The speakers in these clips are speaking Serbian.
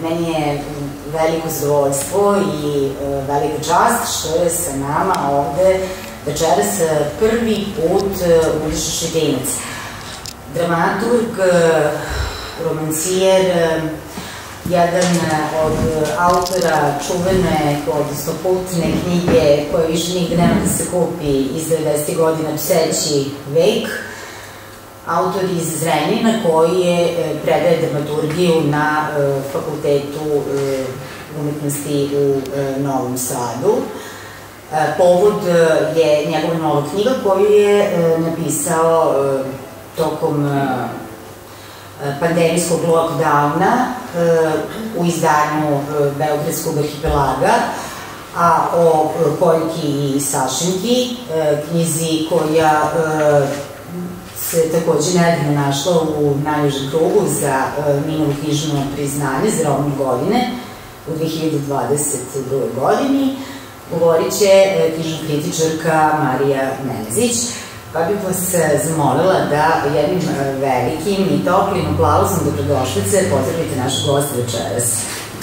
Meni je veliko zadovoljstvo i velika čast što je sa nama ovde večeras prvi put Uglješa Šetinac. Dramaturg, romancijer, jedan od autora čuvene, odnosno kultne knjige koja više nigde nema da se kupi iz 90. godina Pseći vek, autor iz Zrenjanina koji je predaje dramaturgiju na Fakultetu umetnosti u Novom Sadu. Povod je njegova nova knjiga koju je napisao tokom pandemijskog lockdowna u izdanju Beogradskog arhipelaga, a o Poljki i Sašinki, knjizi koja se takođe nedavno našla u najnižem krugu za Minovo knjižno priznanje za roman godine u 2022. godini. Govorit će knjižna kritičarka Marija Menezić, pa bih vas zamolila da jednim velikim i toplim aplauzom dobrodošlice pozdravite našu gosta večeras.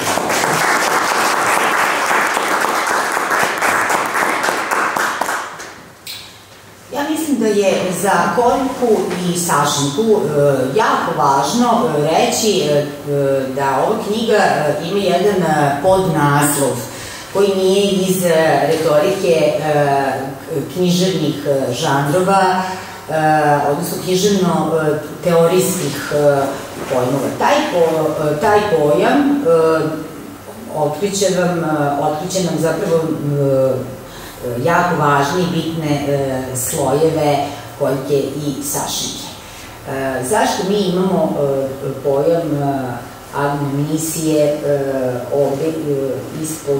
Ja mislim da je za Poljku i Sašinku jako važno reći da ova knjiga ima jedan podnaslov koji nije iz retorike književnih žanrova, odnosno književno-teorijskih pojmova. Taj pojam otkriće nam zapravo jako važne i bitne slojeve Poljke i Sašinke. Zašto mi imamo pojam agnomisije ovde ispod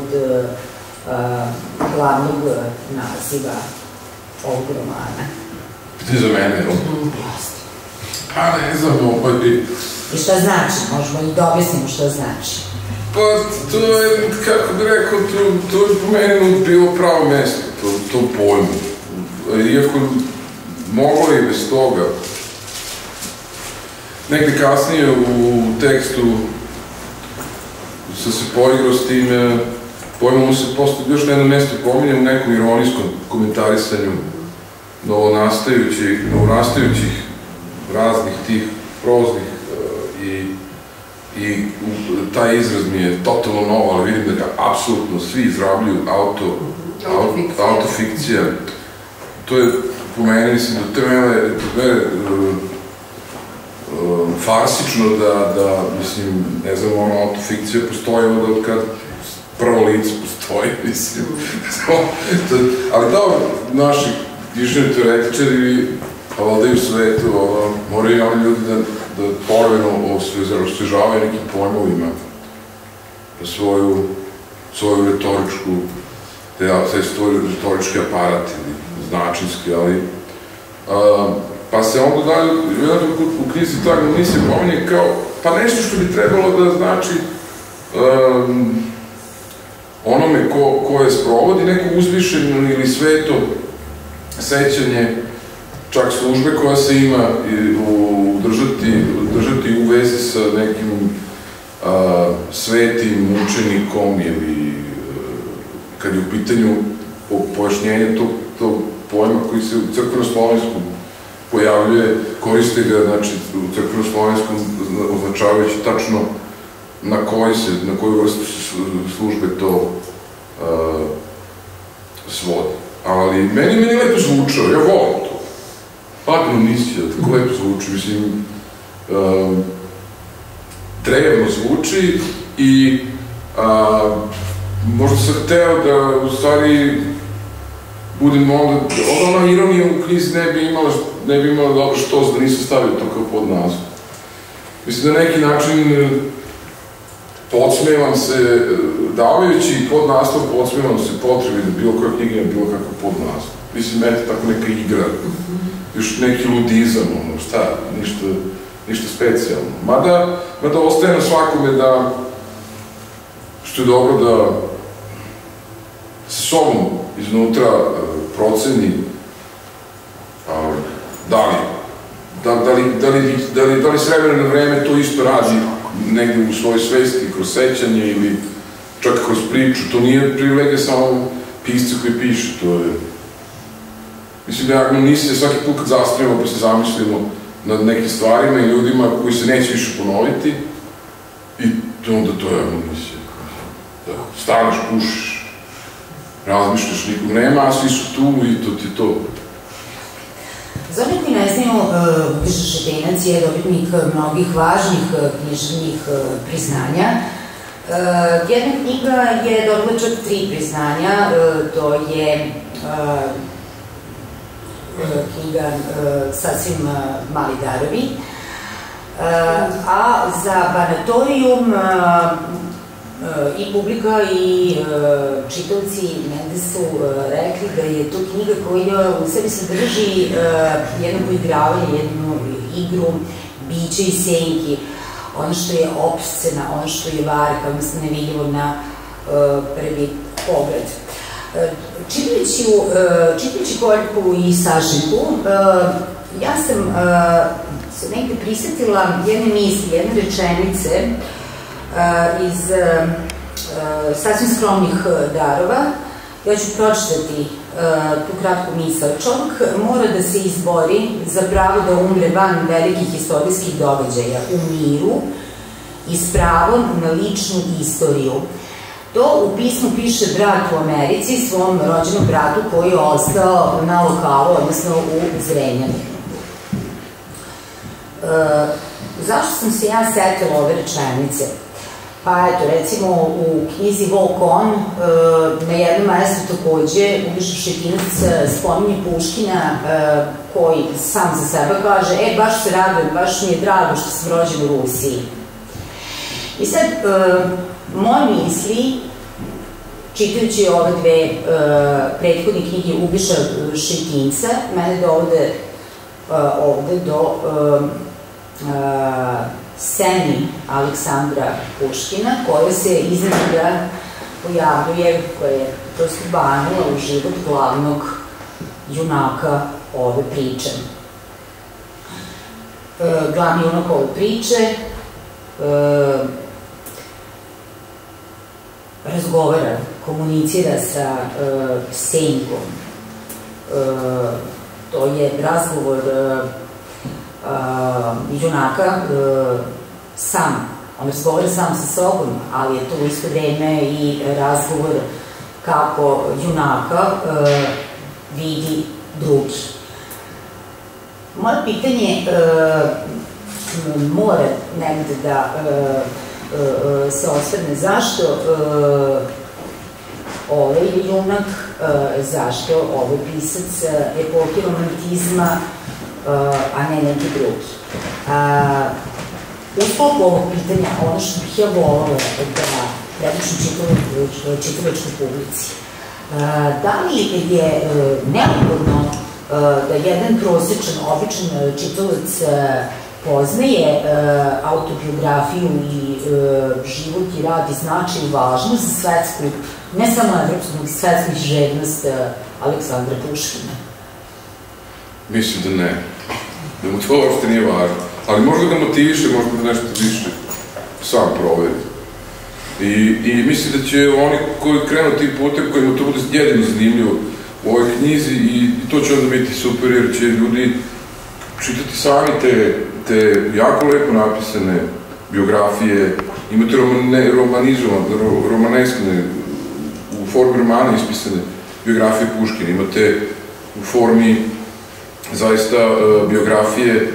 glavnog naziva ovog romana? Ti za mene, jel? Jeste. Pa ne znam, I šta znači? Možemo i da objasnimo šta znači. Pa to je, kako bi rekao, to je po meni bilo pravo mesto, to pojmu. Iako moglo i bez toga. Negde kasnije u tekstu sam se poigrao s tim pojmom, se posle još na jedno mesto pominjem u nekom ironijskom komentarisanju novonastajućih raznih tih proznih i taj izraz mi je totalno novo, ali vidim da ga apsolutno svi izrabljuju autofikcija. To je po meni, mislim, do te mene farsično da, mislim, ne znam, ono, autofikcija postoji od kad prvo lice postoji, mislim. Ali da, naši književni teoretičari, a valjda i u svetu, moraju i oni ljudi da povremeno osvežavaju nekim pojmovima svoju retoričku, svoj retorički aparat ili značinski, ali pa se onda dalje, u knjizi ta agnomisija pominje kao, pa nešto što bi trebalo da znači onome ko je sprovodi, neko uzvišeno ili sveto sećanje čak službe koja se ima držati u vezi sa nekim svetim učenikom ili kad je u pitanju pojašnjenje tog pojma koji se u crkveno-slovenskom pojavljuje, koriste ga, znači, u crkveno-slovenskom označavajući tačno na koju vrstu službe to svodi. Ali meni lepo zvučao, ja volim to. Agnomisija, tako lepo zvuči, mislim, drevno zvuči i možda sam hteo da, u stvari, budem onda, ona ironija u knjizi ne bi imala dobro štos da nisam stavio to kao podnaslov. Mislim da na neki način podsmevam se, davajući podnaslov, podsmevam se potrebi da bilo koja knjiga ima bilo kakav podnaslov. Mislim, eto, tako neka igra, još neki ludizam, ono, šta, ništa specijalno. Mada ostaje na svakome da, što je dobro da sa sobom iznutra proceni da li s vremena na vreme to isto radi negde u svojoj svesti, kroz sećanje ili čak kroz priču. To nije privilegija samo pisca koji piše, to je... Mislim da nisi se svaki put kad zastavimo pa se zamislimo nad nekim stvarima i ljudima koji se neće više ponoviti i onda to je amunicija. Da staneš, pušiš, razmišljaš, nikog nema, a svi su tu i to ti to. Za onih koji ne znaju, Uglješa Šetinac je dobitnik mnogih važnih književnih priznanja. Jedna knjiga je dobila čak 3 priznanja, to je knjiga Sasvim mali darovi, a za Banatorijum i publika i čitavci negde su rekli da je to knjiga koja u sebi sadrži jedno poigravanje, jednu igru bića i senki, ono što je opscena, ono što je varka, odnosno nevidljivo na prvi pogled. Čitajući Koljku i Sašinku, ja sam se negde prisetila jedne misli, jedne rečenice iz Sasvim skromnih darova. Ja ću pročitati tu kratku misao. Čovjek mora da se izbori za pravo da umre van velikih istorijskih događaja u miru i s pravom na ličnu istoriju. To u pismu piše brat u Americi svom rođenom bratu koji je ostao na lokalu, odnosno u Zrenjaninu. Zašto sam se ja setila ove rečenice? Pa eto, recimo u knjizi Walk On, na jednom mestu takođe, Uglješa Šetinac spominje Puškina koji sam za sebe kaže, baš se radujem, baš mi je drago što sam rođen u Rusiji. I sad, moje misli, čitajući ove dve prethodne knjige Uglješa Šetinca, mene dovode ovde do Seni Aleksandra Puškina, koja se iznenada pojavljuje, koja je prosto banula u život glavnog junaka ove priče. Glavni junak ove priče razgovara, komunicira sa senkom. To je razgovor junaka sam. On razgovara sam sa sobom, ali je to u isto vreme i razgovor kako junaka vidi drugi. Moje pitanje mora negde da se osvrne zašto ovaj junak, zašto ovaj pisac epohi romantizma, a ne neki drugi. Uspoko ovog pitanja, ono što bih ja volala da predučim čitalačkoj publici, da li je neophodno da jedan prosječan, običan čitalac poznaje autobiografiju i život i rad i značaj i važnost za svetsku, ne samo evropsku, nego i svetsku žednost Aleksandra Puškina? Mislim da ne. Da mu to uopšte nije važno. Ali možda ga motiviše, možda da nešto više sam proveri. I mislim da će oni koji krenu tim putem, kojima to bude jedino zanimljivo u ovoj knjizi, i to će onda biti super, jer će ljudi čitati sami te jako lepo napisane biografije, imate romaneskne, u formi romana ispisane biografije Puškina, imate u formi zaista biografije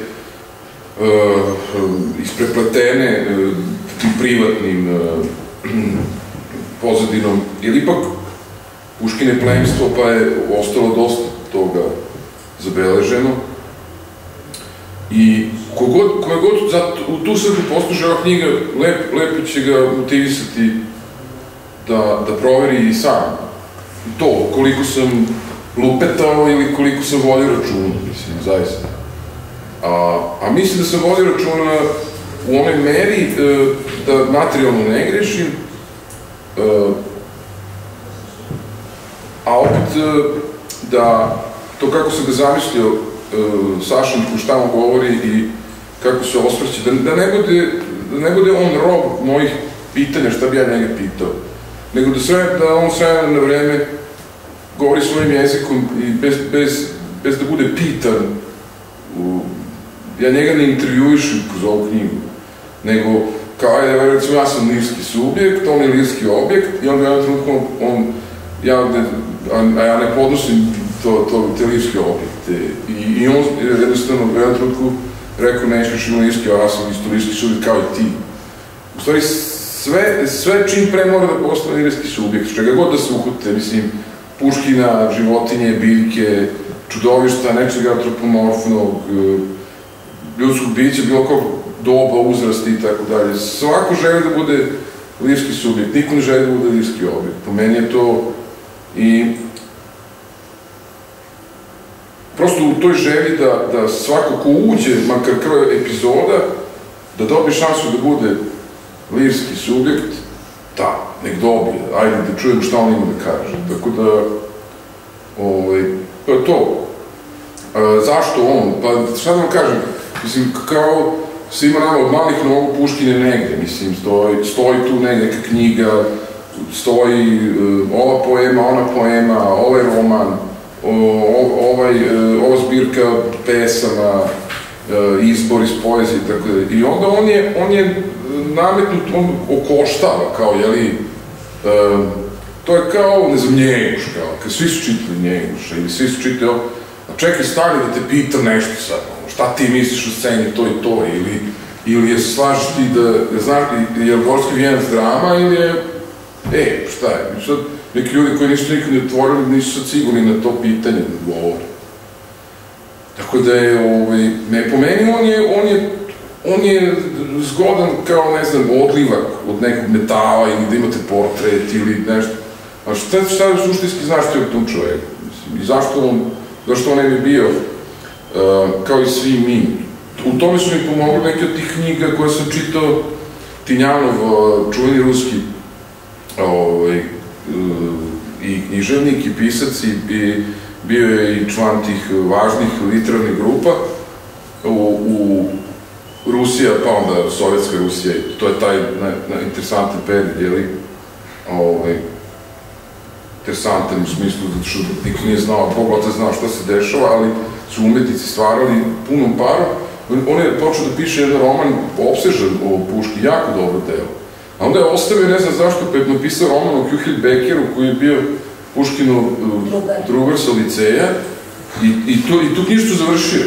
isprepletene tim privatnim pozadinom, jer ipak Puškin je plemstvo, pa je ostalo dosta toga zabeleženo. I koje god u tu svrhu posluže ova knjiga, lepo će ga motivisati da proveri i sam to, koliko sam lupetao ili koliko sam vodio računa, mislim, zaista. A mislim da sam vodio računa u onoj meri da materijalno ne grešim, a opet da to kako sam ga zamislio Sašinku, šta mu govori i kako se osvrće, da ne bude ne bude on rob mojih pitanja šta bi ja njega pitao, nego da on sve na vreme govori svojim jezikom i bez da bude pitan. Ja njega ne intervjuišem kroz ovu knjigu, nego kao, ajde, recimo, ja sam lirski subjekt, on je lirski objekt i onda u jednom trenutku ja ne podnosim te lirske objekte. I on jednostavno u jednom trenutku rekao, neću više ima lirski, ja sam isto lirski subjekt kao i ti. U stvari, sve čim pre mora da postane lirski subjekt, čega god da se uhute, mislim, Puškina, životinje, biljke, čudovišta, nečega antropomorfnog, ljudskog bića, bilo kog doba, uzrasta i tako dalje. Svako želi da bude lirski subjekt, niko ne želi da bude lirski objekt. Po meni je to i prosto u toj želji da svako ko uđe, makar kraj epizoda, da dobije šansu da bude lirski subjekt, da, nek dobije, ajde da čujemo šta on ima da kaže. Tako da, to je to. Zašto on? Pa šta da vam kažem, mislim, kao svima nama od malih nogu Puškine negde, mislim, stoji tu neka knjiga, stoji ova poema, ona poema, ovaj roman, ova zbirka pesama, izbor iz poezije, tako da. I onda on je nametnut, on okoštava, kao, jeli, to je kao, ne znam, Njeguš, kao, kad svi su čitali Njeguša, ili svi su čitali, a čekaj, stani da te pitam nešto sad, šta ti misliš o sceni, to i to, ili je se slažeš ti da, znaš, je li Gorski vijenac drama, ili je, šta je, sad, neki ljudi koji nisu nikad ne otvorili, nisu sad sigurni na to pitanje da govore. Tako da je, po meni on je zgodan kao, ne znam, odlivak od nekog metala ili da imate portret ili nešto. A šta suštinski znaš ti o tom čoveku? I zašto on ne bi bio kao i svi mi? U tome su mi pomogli neke od tih knjiga koje sam čitao. Tinjanov, čuveni ruski i književnik i pisac i bio je i član tih važnih literarnih grupa u Rusija, pa onda Sovjetska Rusija, to je taj interesantan period, jeli, interesantan u smislu zato što niko nije znao, Bogota znao šta se dešava, ali su umetnici stvarali punom parom. On je počeo da piše jedan roman opsežan o Puški, jako dobro delo. A onda je ostavio, ne znam zašto, pa je napisao roman o Küchelbeckeru, koji je bio Puškinov drugar sa liceja, i tu knjižcu završio.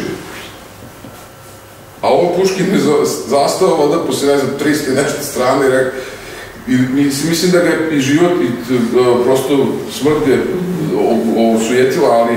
A ovo Puškin je zastao, valjda, posle, ne znam, 300 i nešto strane, i mislim da ga je i život, i prosto smrt ga je osujetila, ali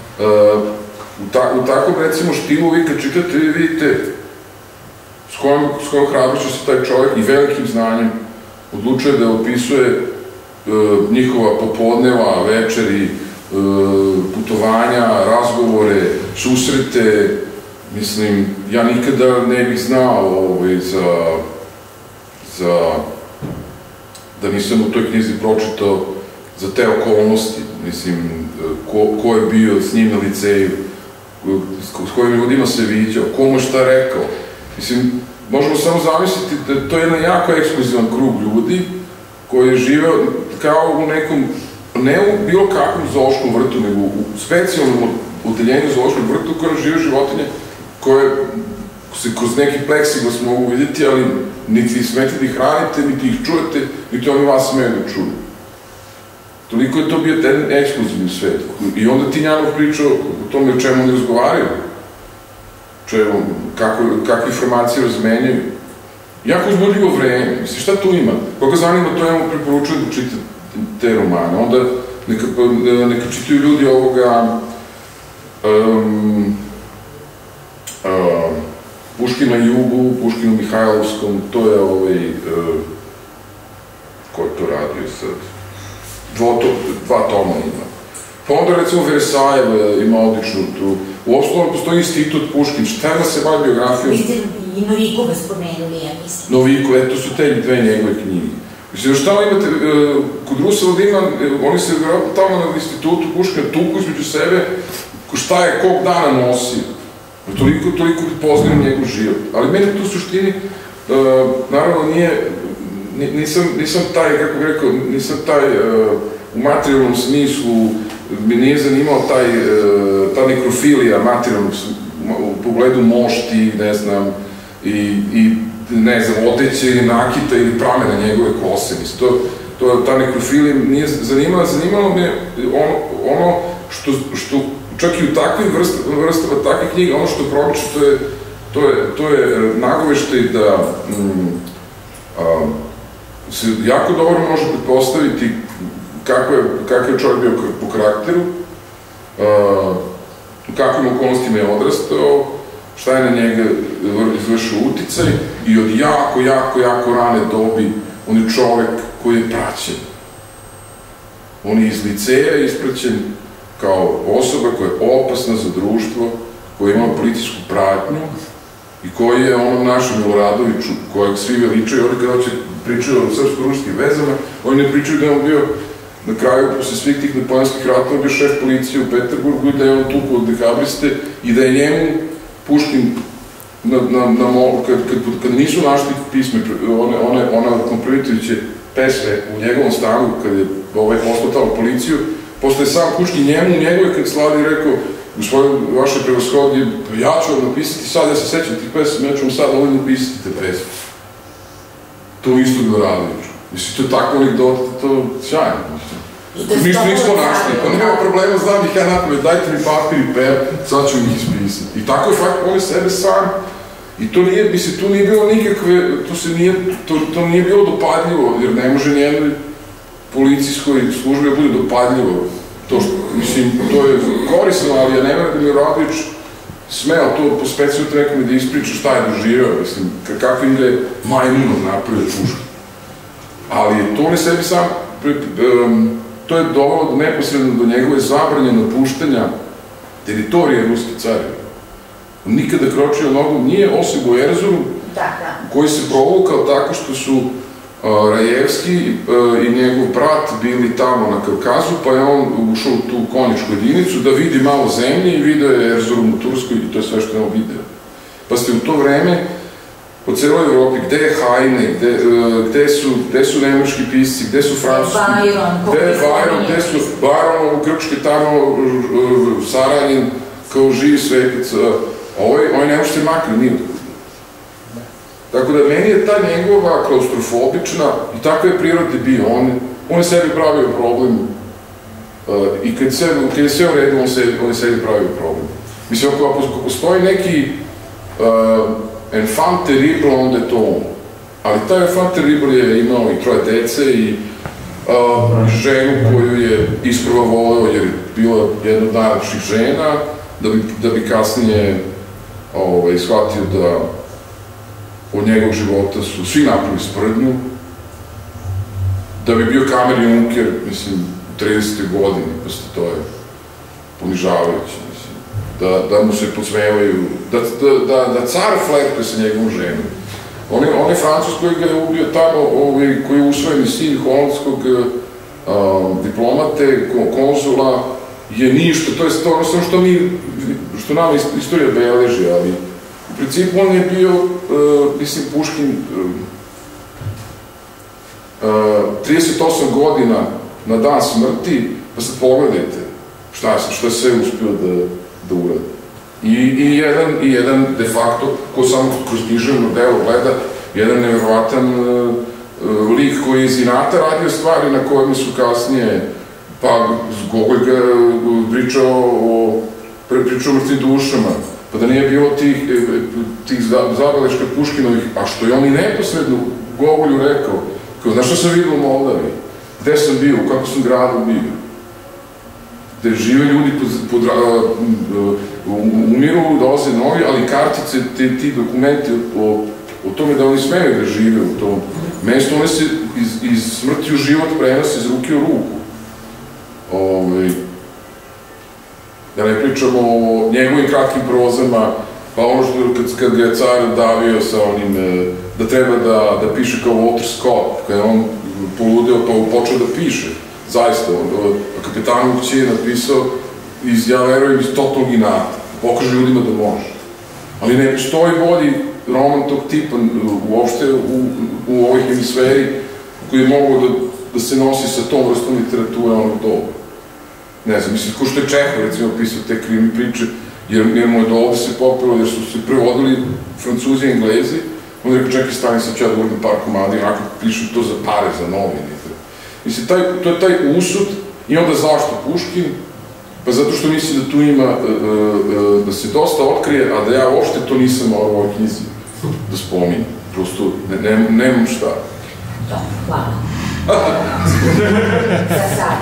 u takvom, recimo, stilu vi kad čitate, vi vidite s kojom hrabrošću se taj čovjek i velikim znanjem odlučuje da opisuje njihova popodneva, večeri, putovanja, razgovore, susrete. Mislim, ja nikada ne bih znao da nisam u toj knjizi pročitao za te okolnosti, mislim, ko je bio s njim na liceju, s kojim ljudima se viđao, komu šta rekao. Mislim, možemo samo zamisliti da to je jedan jako ekskluzivan krug ljudi koji je živeo kao u nekom, ne u bilo kakvom zoološkom vrtu, nego u specijalnom odeljenju zoološkog vrtu u kojem žive životinje koje se kroz neki pleksiglas mogu vidjeti, ali niti smete da ih hranite, niti ih čujete, niti oni vas smeju da čuju. Toliko je to bio jedan ekskluzivni svet. I onda Tinjanov pričao o tome o čemu oni razgovaraju, kakve informacije razmenjaju. Jako uzbudljivo vreme. Mislim, šta tu ima? Koga zanima, to ja mu preporučujem da čita te romane. Onda neka čitaju ljudi ovoga Puškina Jugu, Puškinu Mihajlovskom, to je ko je to radio sad? Dva toma ima. Pa onda recimo Versajev ima odličnu tu. Uopšte postoji institut Puškin, šta ima se bavi biografijom? Vi ste i Novikove spomenuli, ja mislim. Novikove, to su te dve njegove knjige. Mislim, šta imate, kod Rusa Vladima, oni se vjerojatno tamo na institutu Puškina tuku između sebe, šta je kog dana nosio. Toliko poznajem njegov život. Ali meni to u suštini naravno nisam taj, kako bih rekao, nisam taj u materijalnom smislu, mi nije zanimao ta nekrofilija materijalnog u pogledu mošti, ne znam, i ne znam, odeće ili nakita ili pramena njegove kose, mislim, ta nekrofilija nije zanimalo me ono što čak i u takvim vrstama takvih knjiga, ono što promiče, to je nagoveštaj da se jako dobro može pretpostaviti kakav je čovjek bio po karakteru, u kakvim okolnostima je odrastao, šta je na njega izvršio uticaj i od jako rane dobi on je čovek koji je praćen. On je iz liceja ispraćen kao osoba koja je opasna za društvo, koja ima političku pratnju i koji je onom našem Miloradoviću, kojeg svi veličaju, oni kada će pričaju o srpsko-ruškim vezama, oni ne pričaju da je on bio na kraju, posle svih tih napoleonskih ratova, bio šef policije u Peterburgu i da je on tukao dekabriste i da je njemu Puškin, kad nisu našli pisme, ona kompromitujuće pesme u njegovom stanu, kad je poslao tamo policiju, posle je sam Puškin njemu u njegove kancelariji rekao, gospodin, vaše prevashodnje, ja ću vam napisati sad, ja se sećam tih pesma, ja ću vam sad ovdje napisati te pesme. To isto Miloradoviću. Mislim, to je tako anegdota, to je sjajno. Ništa nismo našli, pa nema problema, znam ih ja napamet, dajte mi papir i per, sad ću ih ispisati. I tako je fakt, on je sebe sam. I to nije, mislim, tu nije bilo nikakve, to nije bilo dopadljivo, jer ne može nijednoj policijskoj službi da bude dopadljivo. To što, mislim, to je korisno, ali ja ne verujem da Miloradović smeo to po specijalno nekome da ispriča šta je doživeo, mislim, kakvim ga je majmunom napravio čuška. Ali to on je sebi sam, to je dovelo neposredno do njegove zabranje napuštanja teritorije Ruske carine. On nikada kročio nogom nije, osim u Erzurum, koji se provukao tako što su Rajevski i njegov brat bili tamo na Kavkazu, pa je on ušao u tu konjičku jedinicu da vidi malo zemlje i video je Erzurum u Turskoj i to je sve što je on video. Pa ste u to vreme po celoj Evropi, gde je Heine, gde su nemački pisci, gde su francuski, gde je Byron, gde su Byron u Grčke, tamo Saranjin, kao živi svetac, ovaj ne može se makne, nije. Tako da meni je ta njegova klaustrofobična i takva je prirode bio, on je sebi pravio problem i kad je sve u redu, on je sebi pravio problem. Mislim, ako postoji neki enfant terrible, onda je to on. Ali taj enfant terrible je imao i 3 dece i ženu koju je isprva voleo jer je bila jedna od najlepših žena, da bi kasnije shvatio da od njegovog života su svi napravili sprdnju, da bi bio Kamer Junker, mislim, u 30. godini, posle to je ponižavajuće, mislim, da mu se podsmevaju, da car flertuje sa njegovom ženom. On je Francus koji ga je ubio tamo, koji je usvojeni sin holandskog diplomate, konzula, je ništa, to je ono što nama istorija beleži, ali u principu on je bio, mislim, Puškin 38 godina na dan smrti, pa sad pogledajte šta sve uspio da uradi. I jedan, de facto, ko samo kroz književno delo gleda, jedan nevjerovatan lik koji je iz inata radio stvari na kojima su kasnije, pa Gogolj ga pričao o mrtvim dušama, pa da nije bilo tih zabeleška Puškinovih, a što je on i neposredno Gogolju rekao, kao, znaš što sam vidio u Moldavi, gde sam bio, u kako sam gradu bio, gde žive ljudi, umiru, dolaze novi, ali kartice, ti dokumenti o tome da oni smeju da žive u tom mestu, one se iz smrti u život prenose iz ruke u ruku. Da ne pričamo o njegovim kratkim prozama, pa ono što kad ga je car davio sa onim, da treba da piše kao Walter Scott, kada je on poludeo pa počeo da piše, zaista, kapitanu Kći je napisao, ja verujem iz totalnog inata, pokaže ljudima da može. Ali ne postoji bolji roman tog tipa uopšte u ovoj hemisferi koji je mogao da se nosi sa tom vrstom literature onog doba. Ne znam, mislim, ko što je Čehov, recimo, pisao te krimi priče, jer mu je do ovde se popilo, jer su se prevodili Francuzi i Englezi, on je rekao, čekaj, stani, sad ću ja da uradim par komada i onako pišu to za pare, za novine. Mislim, to je taj usud i onda zašto Puškin? Pa zato što mislim da tu ima, da se dosta otkrije, a da ja uopšte to nisam u ovoj knjizi da spominjem. Prosto, nemam šta. Da, hvala. Za sad.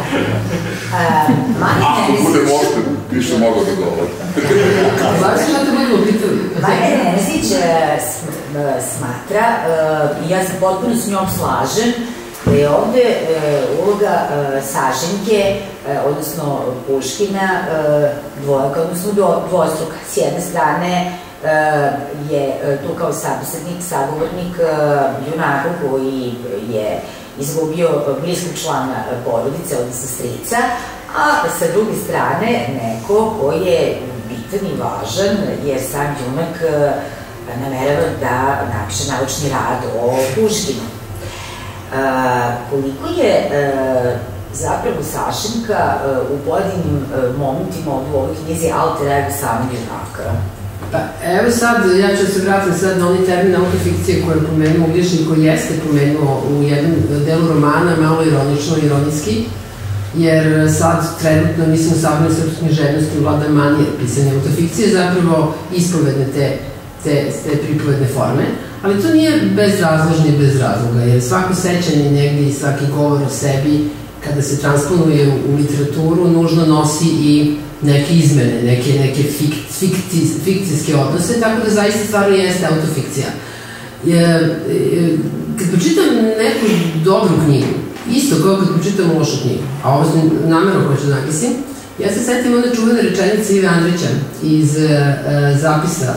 Ako bude možda, više mogu da govorim. Znači što te budemo pitali? Marija Nenezić smatra, i ja se potpuno s njom slažem, da je ovde uloga Sašenke, odnosno Puškina, dvojaka, odnosno dvostruka. S jedne strane je tu kao sagovornik junaka koji je izgubio bliskog člana porodice, odnosno strica, a sa druge strane neko ko je bitan i važan, jer sam junak namerava da napiše naučni rad o Puškinu. Koliko je zapravo Sašenka u pojedinim momentima u ovoj knjizi alter ego samog junaka? Pa evo sad, ja ću se vratiti sad na onaj termin autofikcije koje je pomenuo Uglješnji, koji jeste pomenuo u jednom delu romana, malo ironično, ironijski, jer sad trenutno mislim u savremenoj srpskoj književnosti vlada manir pisanja autofikcije, zapravo ispovedne te pripovedne forme, ali to nije bezrazložno i bez razloga, jer svako sećanje negde i svaki govor o sebi, kada se transponuje u literaturu, nužno nosi i neke izmene, neke fikcijske odnose, tako da zaista stvarno jeste autofikcija. Kad pročitam neku dobru knjigu, isto kao kad pročitam lošu knjigu, a ovo sam namerno hoću da napisim, ja se setim one čuvene rečenice Ive Andrića iz zapisa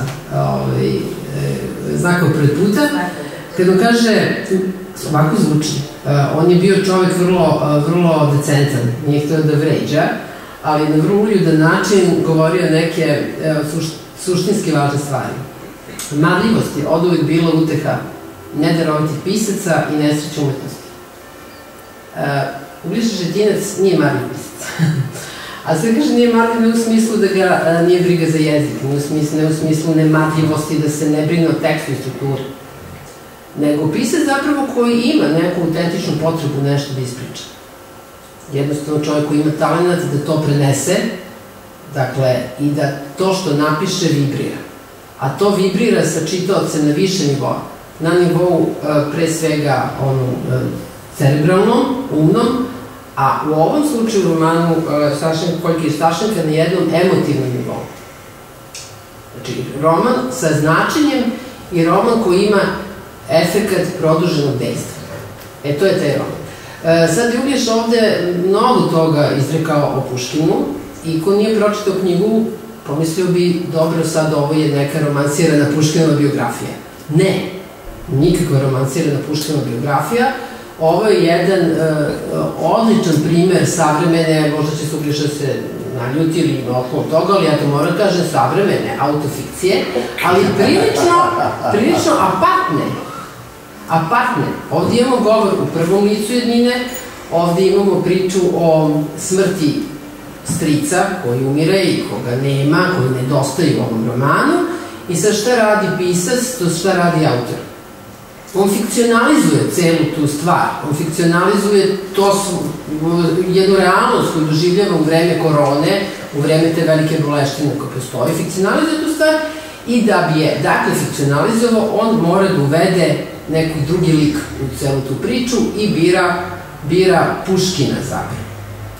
Znakov pred puta, kad on kaže, ovako zvuči, on je bio čovek vrlo decentan, nije htio da vređa, ali na vrlo uljudan način govorio neke suštinski važne stvari. Marljivost je od uvek bila uteha nedarovitih pisaca i nesreća umetnosti. Uglješa Šetinac nije marljiv pisac. A sve kaže nije marljiv ne u smislu da ga nije briga za jezik, ne u smislu nemarljivosti da se ne brine o tekstu i strukturi. Nego pisac zapravo koji ima neku autentičnu potrebu nešto da ispriča. Jednostavno čovjek koji ima talent da to prenese, dakle, i da to što napiše vibrira. A to vibrira sa čitaocem na više nivoa. Na nivou pre svega cerebralnom, umnom, a u ovom slučaju u romanu Koljke i Sašenka na jednom emotivnom nivou. Znači, roman sa značenjem i roman koji ima efekat produženog dejstva. To je taj roman. Sad je Uglješa ovde mnogo toga izrekao o Puškinu i ko nije pročitao knjigu, pomislio bi, dobro, sad ovo je neka romansirana Puškinova biografija. Ne, nikakva romansirana Puškinova biografija. Ovo je jedan odličan primer savremene, možda će se Uglješa se naljuti ili ima oko toga, ali ja to moram da kažem, savremene autofikcije, ali prilično apatne. Ovdje imamo govor u prvom licu jednine, ovdje imamo priču o smrti strica koji umire i koga nema, koji nedostaje u ovom romanu, i sad šta radi pisac, to šta radi autor. On fikcionalizuje celu tu stvar, on fikcionalizuje jednu realnost koju doživljava u vreme korone, u vreme te velike boleštine koja postoji, fikcionalizuje tu stvar i da bi je, dakle, fikcionalizovao, on mora da uvede neki drugi lik u celu tu priču i bira Puškina zapravo.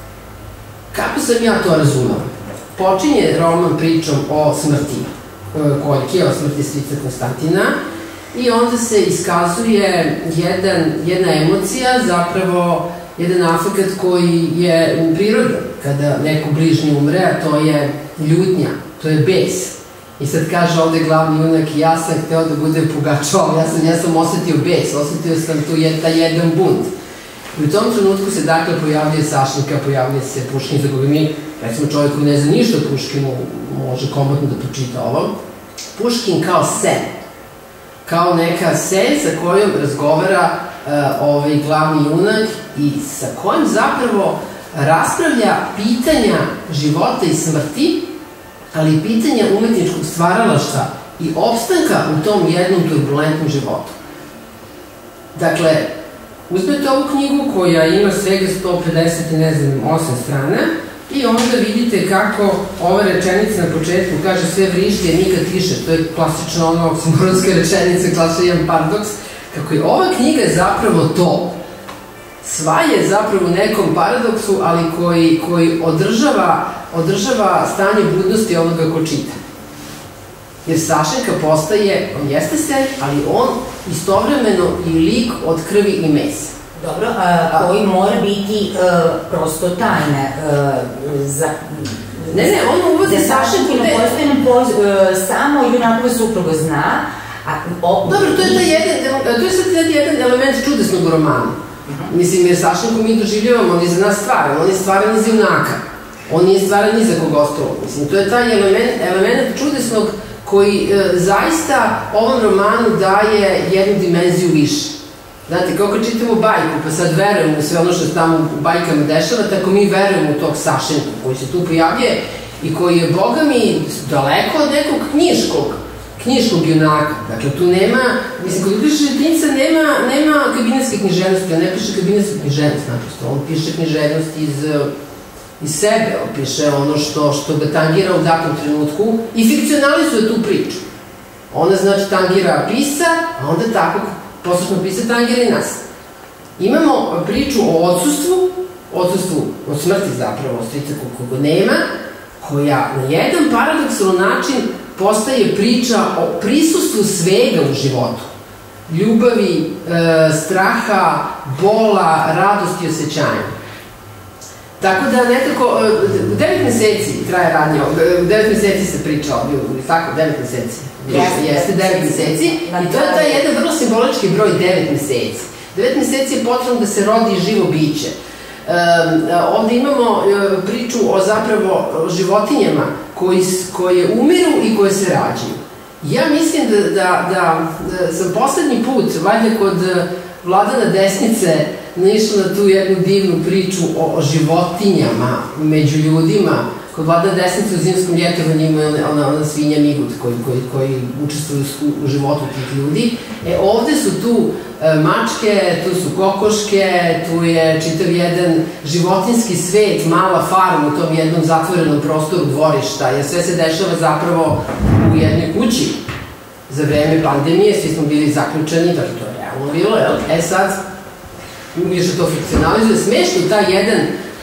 Kako sam ja to razumela? Počinje roman pričom o smrti Koljke, o smrti strica Konstantina, i onda se iskazuje jedna emocija, zapravo jedan afekat koji je prirodan kada neko bližnji umre, a to je ljutnja, to je bes. I sad kaže ovde glavni junak, ja sam hteo da budem Pugačov, ja sam osetio bes, osetio sam tu taj jedan bunt. I u tom trenutku se dakle pojavljuje Sašenka, pojavljuje se Puškin, za koga mi, recimo čovjek koji ne zna ništa o Puškinu, može komotno da pročita ovo. Puškin kao sen. kao neka senj sa kojom razgovara glavni junak i sa kojim zapravo raspravlja pitanja života i smrti, ali i pitanja umetničkog stvaralaštva i opstanka u tom jednom turbulentnom životu. Dakle, uzmete ovu knjigu koja ima svega 158 strana i onda vidite kako ova rečenica na početku kaže sve vrišti, a nikad tiše. To je klasično ono oksimoronska rečenica, klasičan jedan paradoks. Kako je ova knjiga zapravo to. Sva je zapravo u nekom paradoksu, ali koji održava stanje budnosti onoga ko čita. Jer Sašenka postaje, on jeste sen, ali on istovremeno i lik od krvi i mesa. Dobro, koji mora biti prosto tajne. Ne, on uvodi Sašenku samo junakova supruga zna. Dobro, to je sad jedan element čudesnog u romanu. Mislim, jer Sašenku mi doživljavamo, on je za nas stvaran, on je stvaran iz junaka. On nije stvaran ni za koga ostalo. Mislim, to je taj element čudesnog koji zaista ovom romanu daje jednu dimenziju više. Znate, kao kad čitamo bajku, pa sad verujemo u sve ono što se tamo u bajkama dešava, tako mi verujemo u tog Sašenku koji se tu pojavljuje i koji je, boga mi, daleko od nekog knjiškog junaka. Dakle, tu nema, mislim, kod Uglješa Šetinca nema kabinetske književnosti, on ne piše kabinetsku književnost, naprosto, on piše književnost iz sebe, on piše ono što ga tangira u datom trenutku i fikcionalizuje tu priču. Ona, znači, tangira pisa, a onda tako poslušno pisa tangira i nas. Imamo priču o odsustvu od smrti zapravo, strica koga nema, koja na jedan paradoksalan način postaje priča o prisustvu svega u životu. Ljubavi, straha, bola, radosti i osjećanja. Tako da nekako, 9 meseci traje radnje, 9 meseci se priča ovdje, tako, 9 meseci. Jeste 9 meseci i to je taj jedan vrlo simbolički broj 9 meseci. 9 meseci je potrebno da se rodi živo biće. Ovde imamo priču o zapravo životinjama koje umiru i koje se rađaju. Ja mislim da sam poslednji put, valjda kod Vladana Desnice, naišla na tu jednu divnu priču o životinjama među ljudima. Kod Vladana Desnice u zimskom ljetovanju ima ona svinja Migut koji učestvuju u životu tih ljudi. Ovde su tu mačke, tu su kokoške, tu je čitav jedan životinski svet, mala farma u tom jednom zatvorenom prostoru dvorišta, jer sve se dešava zapravo u jednoj kući. Za vreme pandemije svi smo bili zaključani, dakle to je realno bilo, jel? Sad, više to fikcionalizuje, smešno taj jedan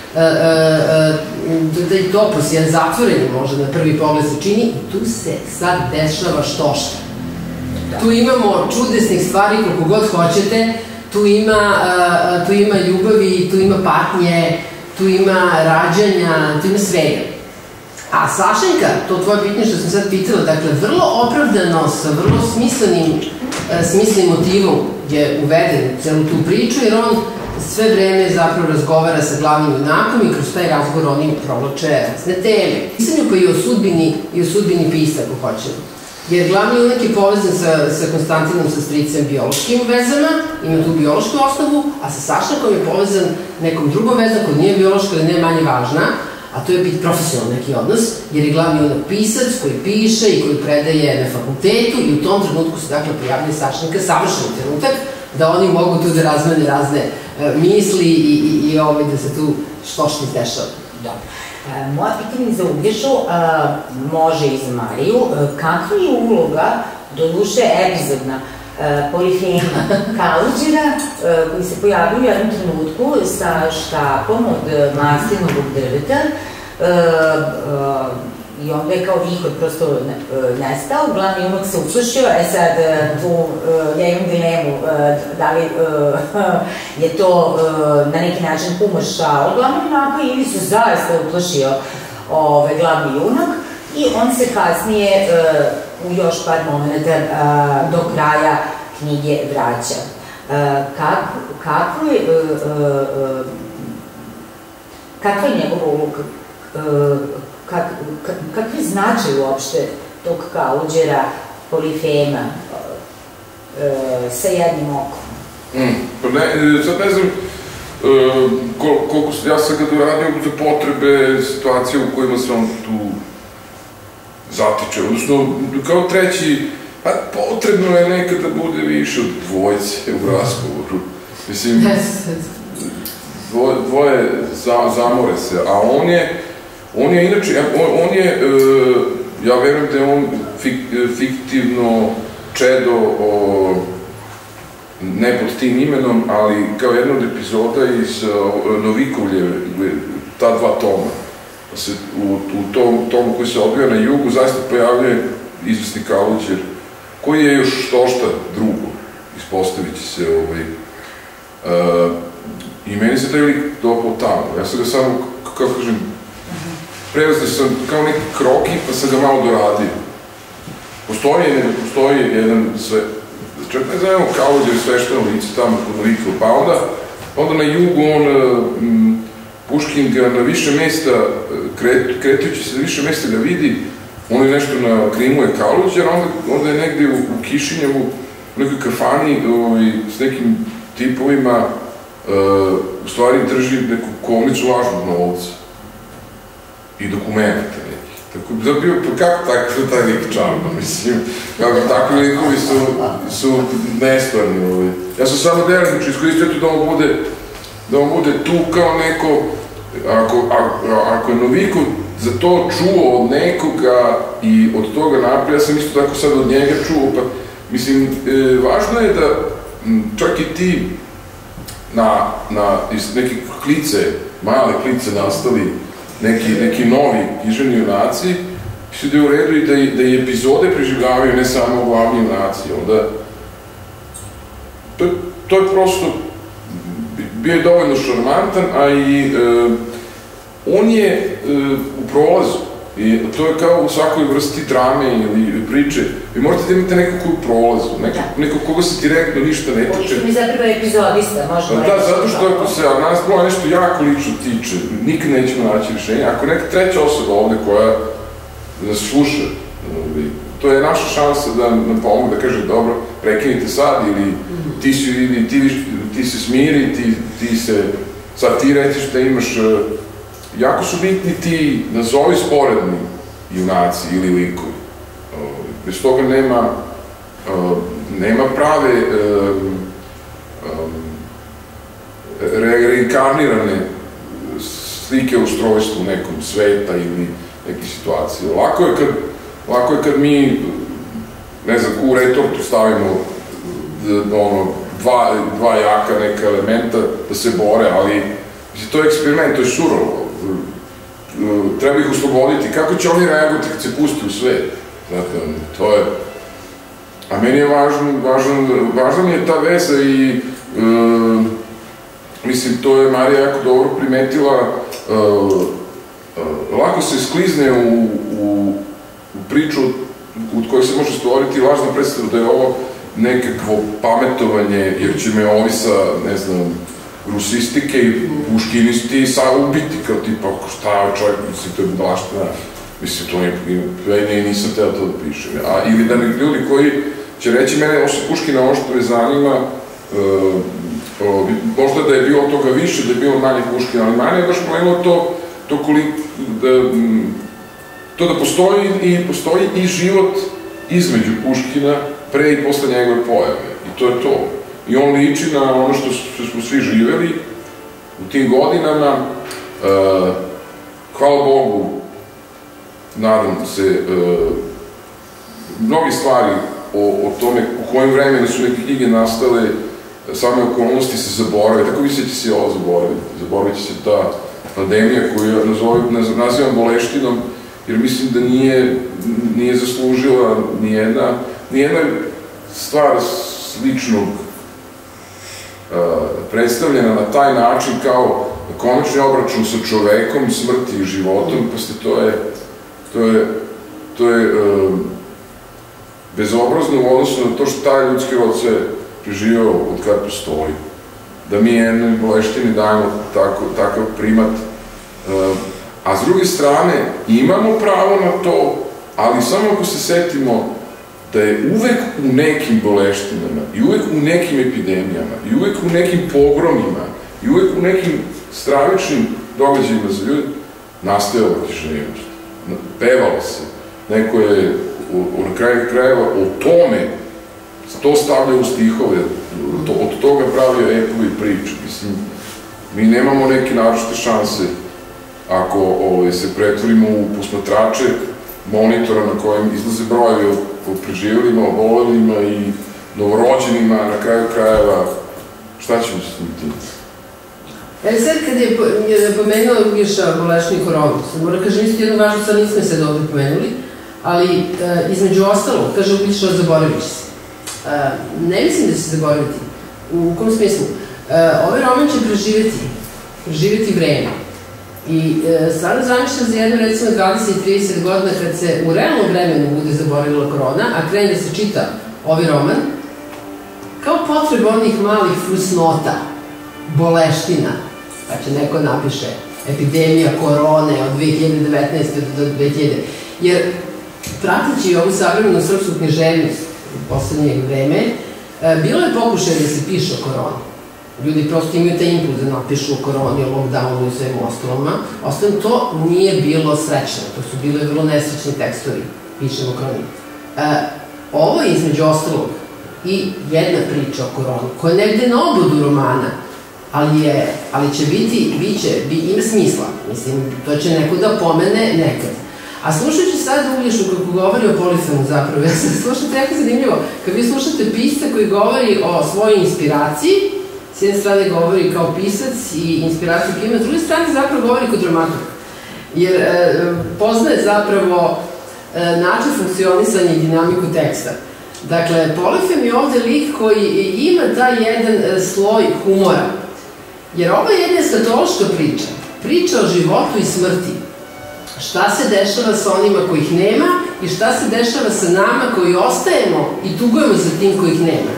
taj topos, jedan zatvoreni možda na prvi pogled se čini i tu se sad dešava štošta. Tu imamo čudesnih stvari koliko god hoćete, tu ima ljubavi, tu ima patnje, tu ima rađanja, tu ima svega. A Sašenka, to tvoje pitanje što sam sad pitala, dakle, vrlo opravdano, sa vrlo smislenim motivom je uveden u celu tu priču, jer on sve vreme zapravo razgovara sa glavnim junakom i kroz taj razgovor oni provlače razne teme. Pisanju pa i o sudbini pisa, ako hoćemo. Jer glavni junak je povezan sa Konstantinom, sa stricem biološkim vezama, ima tu biološku osnovu, a sa Sašenkom je povezan nekom drugom vezom koja nije biološka, ali ne manje važna, a to je biti profesionalni neki odnos, jer je glavni junak pisac koji piše i koji predaje na fakultetu i u tom trenutku se dakle pojavljuje Sašenka, savršen trenutak, da oni mogu tu da razmene razne misli i da se tu štošta izdešava. Dobro. Moja pitanje za Uglješu, može i za Mariju, kakva je uloga, do duše epizodna, Polifema Kaluđera, koji se pojavio u jednom trenutku sa štapom od maslinovog drveta, i onda je kao vihor prosto nestao, glavni junak se uplašio, sad tu ja imam dilemu da li je to na neki način humor šal glavnog junaka ili se zaista uplašio glavni junak i on se kasnije u još par momenta do kraja knjige vraća. Kakva je njegova uloga? Kakvi značaj uopšte tog Kaluđera, Polifema? sa jednim okom. Sad ne znam koliko ja sam ga doradio za potrebe situacije u kojima se on tu zatiče, odnosno kao treći, potrebno je nekad da bude više od dvojce u razgovoru. Mislim, dvoje zamore se, a on je inače, ja verujem da je on fiktivno čedo ne pod tim imenom, ali kao jedna od epizoda iz Novikovlje, ta dva toma. U tom tomu koji se odvija na jugu zaista pojavljuje izvesni Kaluđer, koji je još štošta drugo, ispostavit će se i meni se taj lik dopao tamo. Ja sam ga samo, kako kažem, prevezio sam kao neki kroki, pa sam ga malo doradio. Postoji jedan sve, čak ne znamo Kaluđer svešteno lice tamo kod Novikova, pa onda na jugu on, Puškin ga na više mesta, kretajući se na više mesta ga vidi, on je nešto na Krimu je Kaluđer, onda je negdje u Kišinjevu, u nekoj kafani s nekim tipovima, u stvari drži neku kovnicu lažnog novca i dokumenta nekih. Tako da bio, kako taj lik čarno, mislim, kako takvi likovi su nestvarni. Ja sam samo delimično iskoristio to da on bude tu kao neko, ako je Novikov za to čuo od nekoga i od toga napred, ja sam isto tako sad od njega čuo, pa mislim, važno je da čak i ti iz neke klice, male klice nastali neki novi književni junaci, mislim da je u redu i da i epizode preživljavaju ne samo glavni junaci, onda to je prosto bio je dovoljno šarmantan, a i on je u prolazu. I to je kao u svakoj vrsti drame ili priče. Vi morate da imate nekog koji u prolazu, nekog koga se direktno ništa ne tiče. Mi zapravo epizodista, možemo reći. Da, zato što ako se nas nešto jako lično tiče, nikad nećemo naći rješenje. Ako neka treća osoba ovde koja nas sluša, to je naša šansa da nam pomogu, da kaže dobro, prekinite sad ili ti se smiri, sad ti rećiš da imaš, jako su bitni ti nazovi sporedni junaci ili likovi. Bez toga nema prave reinkarnirane slike ustrojstvu nekom sveta ili neke situacije. Lako je kad mi, ne znam, u retortu stavimo dva jaka neka elementa da se bore, ali to je eksperiment, to je surovo. Treba ih osloboditi. Kako će oni reagovati kad se pusti u svet? Dakle, to je... A meni je važna mi je ta veza i mislim, to je Marija jako dobro primetila. Lako se sklizne u priču od kojoj se može stvoriti lažna predstava da je ovo nekakvo pametovanje, jer će me ovi sa, ne znam, rusistike i puškinisti ubiti, kao tipa, šta je čovjek, mislim, to je blaština, mislim, to je, nisam teo to da pišem. Ili da ljudi koji će reći, mene osim Puškina ovo što me zanima, možda da je bilo toga više, da je bilo manje Puškina, ali manje je baš pomenuo to da postoji i život između Puškina pre i posle njegove pojave. I to je to. I on liči na ono što smo svi živeli u tim godinama. Hvala Bogu, nadam se, mnogi stvari o tome u kojem vremenu su neke knjige nastale, same okolnosti se zaborave, tako vi će se i ovo zaboraviti. Zaboravit će se ta pandemija koju ja nazivam boleštinom, jer mislim da nije zaslužila nijedna stvar sličnog predstavljena na taj način kao konačni obračun sa čovekom, smrti i životom, pa to je bezobrazno u odnosu na to što taj ljudski rod se preživao od kada postoji. Da mi jednoj boleštini dajemo takav primat. A s druge strane, imamo pravo na to, ali samo ako se setimo da je uvek u nekim boleštinama i uvek u nekim epidemijama i uvek u nekim pogromima i uvek u nekim stravičnim događajima za ljudi nastajala književnost. Pevalo se. Neko je na kraju krajeva o tome to stavlja u stihove, od toga pravio epove i priče. Mislim, mi nemamo neke naročite šanse ako se pretvorimo u posmatrače monitora na kojem izlaze brojevi o preživelima, o bolelima i novorođenima, na kraju krajeva, šta ćemo s tim? Sad kad je pomenuo Uglješa bolešnik koronu, sad moram kažem isto jednu važnu stvar, nismo je sad ovde pomenuli, ali između ostalog, kaže Uglješa, zaboravit će se. Ne mislim da će se zaboraviti. U kom smislu? Ovaj roman će preživjeti vreme. I stvarno zamišljam za jednu, recimo, 20-30 godina kad se u realnom vremenu bude zaboravila korona, a krene da se čita ovaj roman, kao potreba onih malih fusnota, boleština, pa će neko napiše epidemija korone od 2019. do 2000. Jer pratići ovu savremenu srpsku književnost u poslednje vreme, bilo je pokušaj da se piše o koroni. Ljudi prosto imaju taj impuls da napišu o koroni, o lockdownu i svemu ostaloma. Ostavno, to nije bilo srećno. To su bile vrlo nesrećni tekstovi, pišemo o koroni. Ovo je između ostalog i jedna priča o koroni, koja je negde na obodu romana, ali će ima smisla. Mislim, to će neko da pomene nekad. A slušajući sad Uglješu kako govori o Polifemu zapravo, ja sam slušate jako zanimljivo, kad vi slušate pisca koji govori o svojoj inspiraciji, s jedne strane govori kao pisac i inspiraciju koja ima, s druge strane zapravo govori kao dramaturg. Jer poznaje zapravo način funkcionisanja i dinamiku teksta. Dakle, Polifem je ovde lik koji ima taj jedan sloj humora. Jer ovo je jedna eskatološka priča. Priča o životu i smrti. Šta se dešava sa onima kojih nema i šta se dešava sa nama koji ostajemo i tugujemo za tim kojih nema.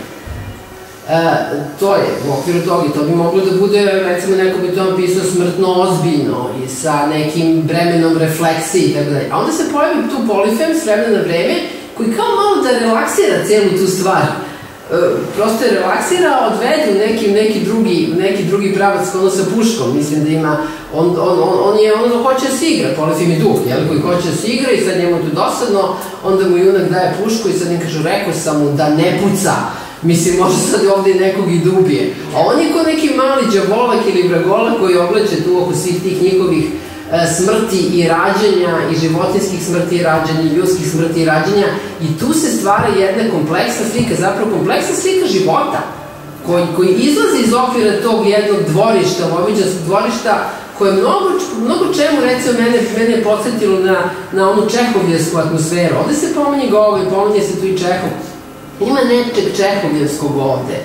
To je u okviru toga i to bi moglo da bude, recimo neko bi to napisao smrtno ozbiljno i sa nekim vremenom refleksiji i tako dalje. A onda se pojavi tu Polifem s vremena na vreme koji kao malo da relaksira celu tu stvar. Prosto je relaksira, odvede u neki drugi pravac ono sa puškom. Mislim da ima, on je ono da hoće da se igra, Polifem je duh, koji hoće da se igra i sad njemu je to dosadno, onda mu junak daje pušku i sad im kažu, rekao sam mu da ne puca. Mislim, može sad ovde nekog i da ubije. A on je ko neki mali đavolak ili vragola koji obleče tu oko svih tih njihovih smrti i rađanja i životinskih smrti i rađanja i ljudskih smrti i rađanja i tu se stvara jedna kompleksna slika, zapravo kompleksna slika života koji izlazi iz okvira tog jednog dvorišta, vojvođanskog dvorišta koje mnogo čemu, recimo, mene je podsjetilo na onu čehovljevsku atmosferu. Ovde se pominje Gogolj, pominje se tu i Čehov. Ima nečeg čehovljevskog ovde.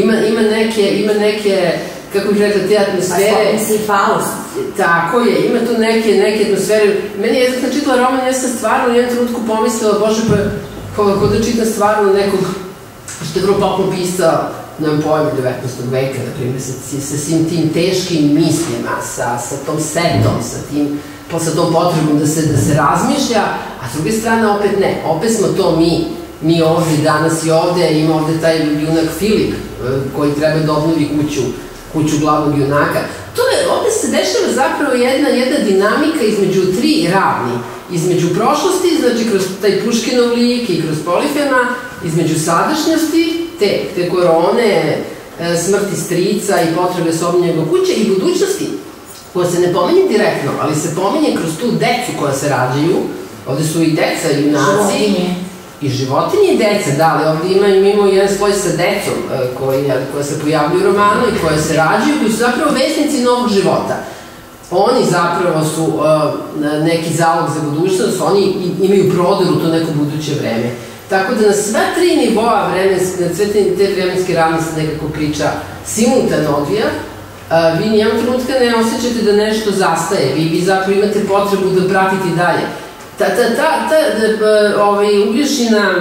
Ima neke, kako bih rekla, te atmosfere. A spomni si Faust. Tako je, ima tu neke atmosfere. Meni je, kad sam čitala roman, ja sam stvarno u jednom trenutku pomislila, bože, pa kako da čitam stvarno nekog, što je vrlo popularno pisao, nam pojme 19. veka, na primjer, sa svim tim teškim mislima, sa tom setom, sa tom potrebom da se razmišlja, a s druge strane opet ne, opet smo to mi ovde danas i ovde, ima ovde taj junak Filip koji treba da obnovi kuću glavnog junaka. Ovde se dešava zapravo jedna dinamika između tri ravni. Između prošlosti, znači kroz taj Puškinov lik i kroz Polifema, između sadašnjosti, te korone, smrti strica i potrebe sa obnjenjega kuće i budućnosti, koja se ne pominje direktno, ali se pominje kroz tu decu koja se rađaju. Ovde su i deca, i junaci. I životinje i deca, da, ali ovde imamo jedan sloj sa decom koja se pojavljuju u romanu i koja se rađaju, koji su zapravo vesnici novog života. Oni zapravo su neki zalog za budućnost, oni imaju prodor u to neko buduće vreme. Tako da na sva tri nivoa vremenske, na sve te vremenske ravne se nekako priča simultano odvija, vi nijednog trenutka ne osjećate da nešto zastaje, vi zapravo imate potrebu da pratite dalje. Uglješina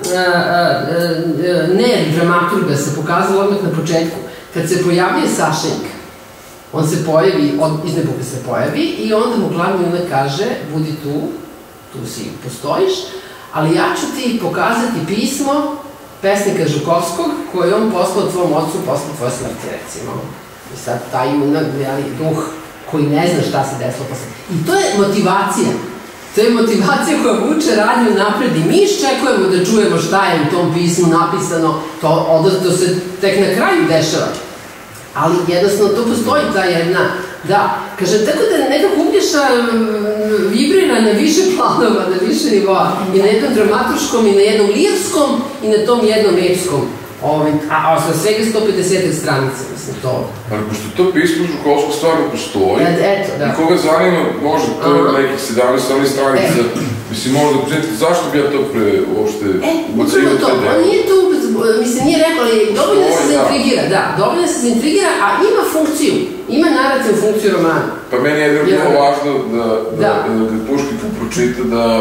dramaturga se pokazala odmah na početku. Kad se pojavljuje Sašenjka, on se pojavi, iz nebuke se pojavi i onda mu glavni junak kaže, budi tu si, postojiš, ali ja ću ti pokazati pismo pesnika Žukovskog koje je on poslao tvom ocu posle tvoje smrti, recimo. I sad taj junak, duh koji ne zna šta se desilo posle. I to je motivacija. To je motivacija koja vuče radnju napred i mi iščekujemo da čujemo šta je u tom pismu napisano, to se tek na kraju dešava. Ali jednostavno tu postoji ta jedna, da, kažem, tako da nekako Uglješa vibrira na više planova, na više nivoa, i na jednom dramaturškom, i na jednom lirskom, i na tom jednom epskom. A sa svega 150 stranica, mislim, to. Ali pošto to pismo Žukovskog stvarno postoji, i koga zanima, može, to je nekih 17 stranica, mislim, možda pričati, zašto bi ja to uopšte ubacio te deo? On nije tu, mislim, nije rekao, ali dovoljno se zaintrigira, da, dovoljno se zaintrigira, a ima funkciju, ima narativnu funkciju romana. Pa meni je bilo važno da kad Puškin pročita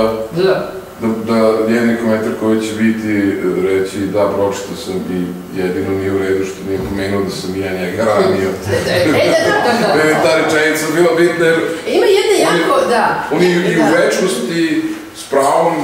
da jedni komentar koji će biti reći da, pročitao sam i jedino nije u redu što nije pomenuo da sam i ja njega ranio. Ta rečenica bila bitna jer ima jedna jako, da. On je i u večnosti s pravom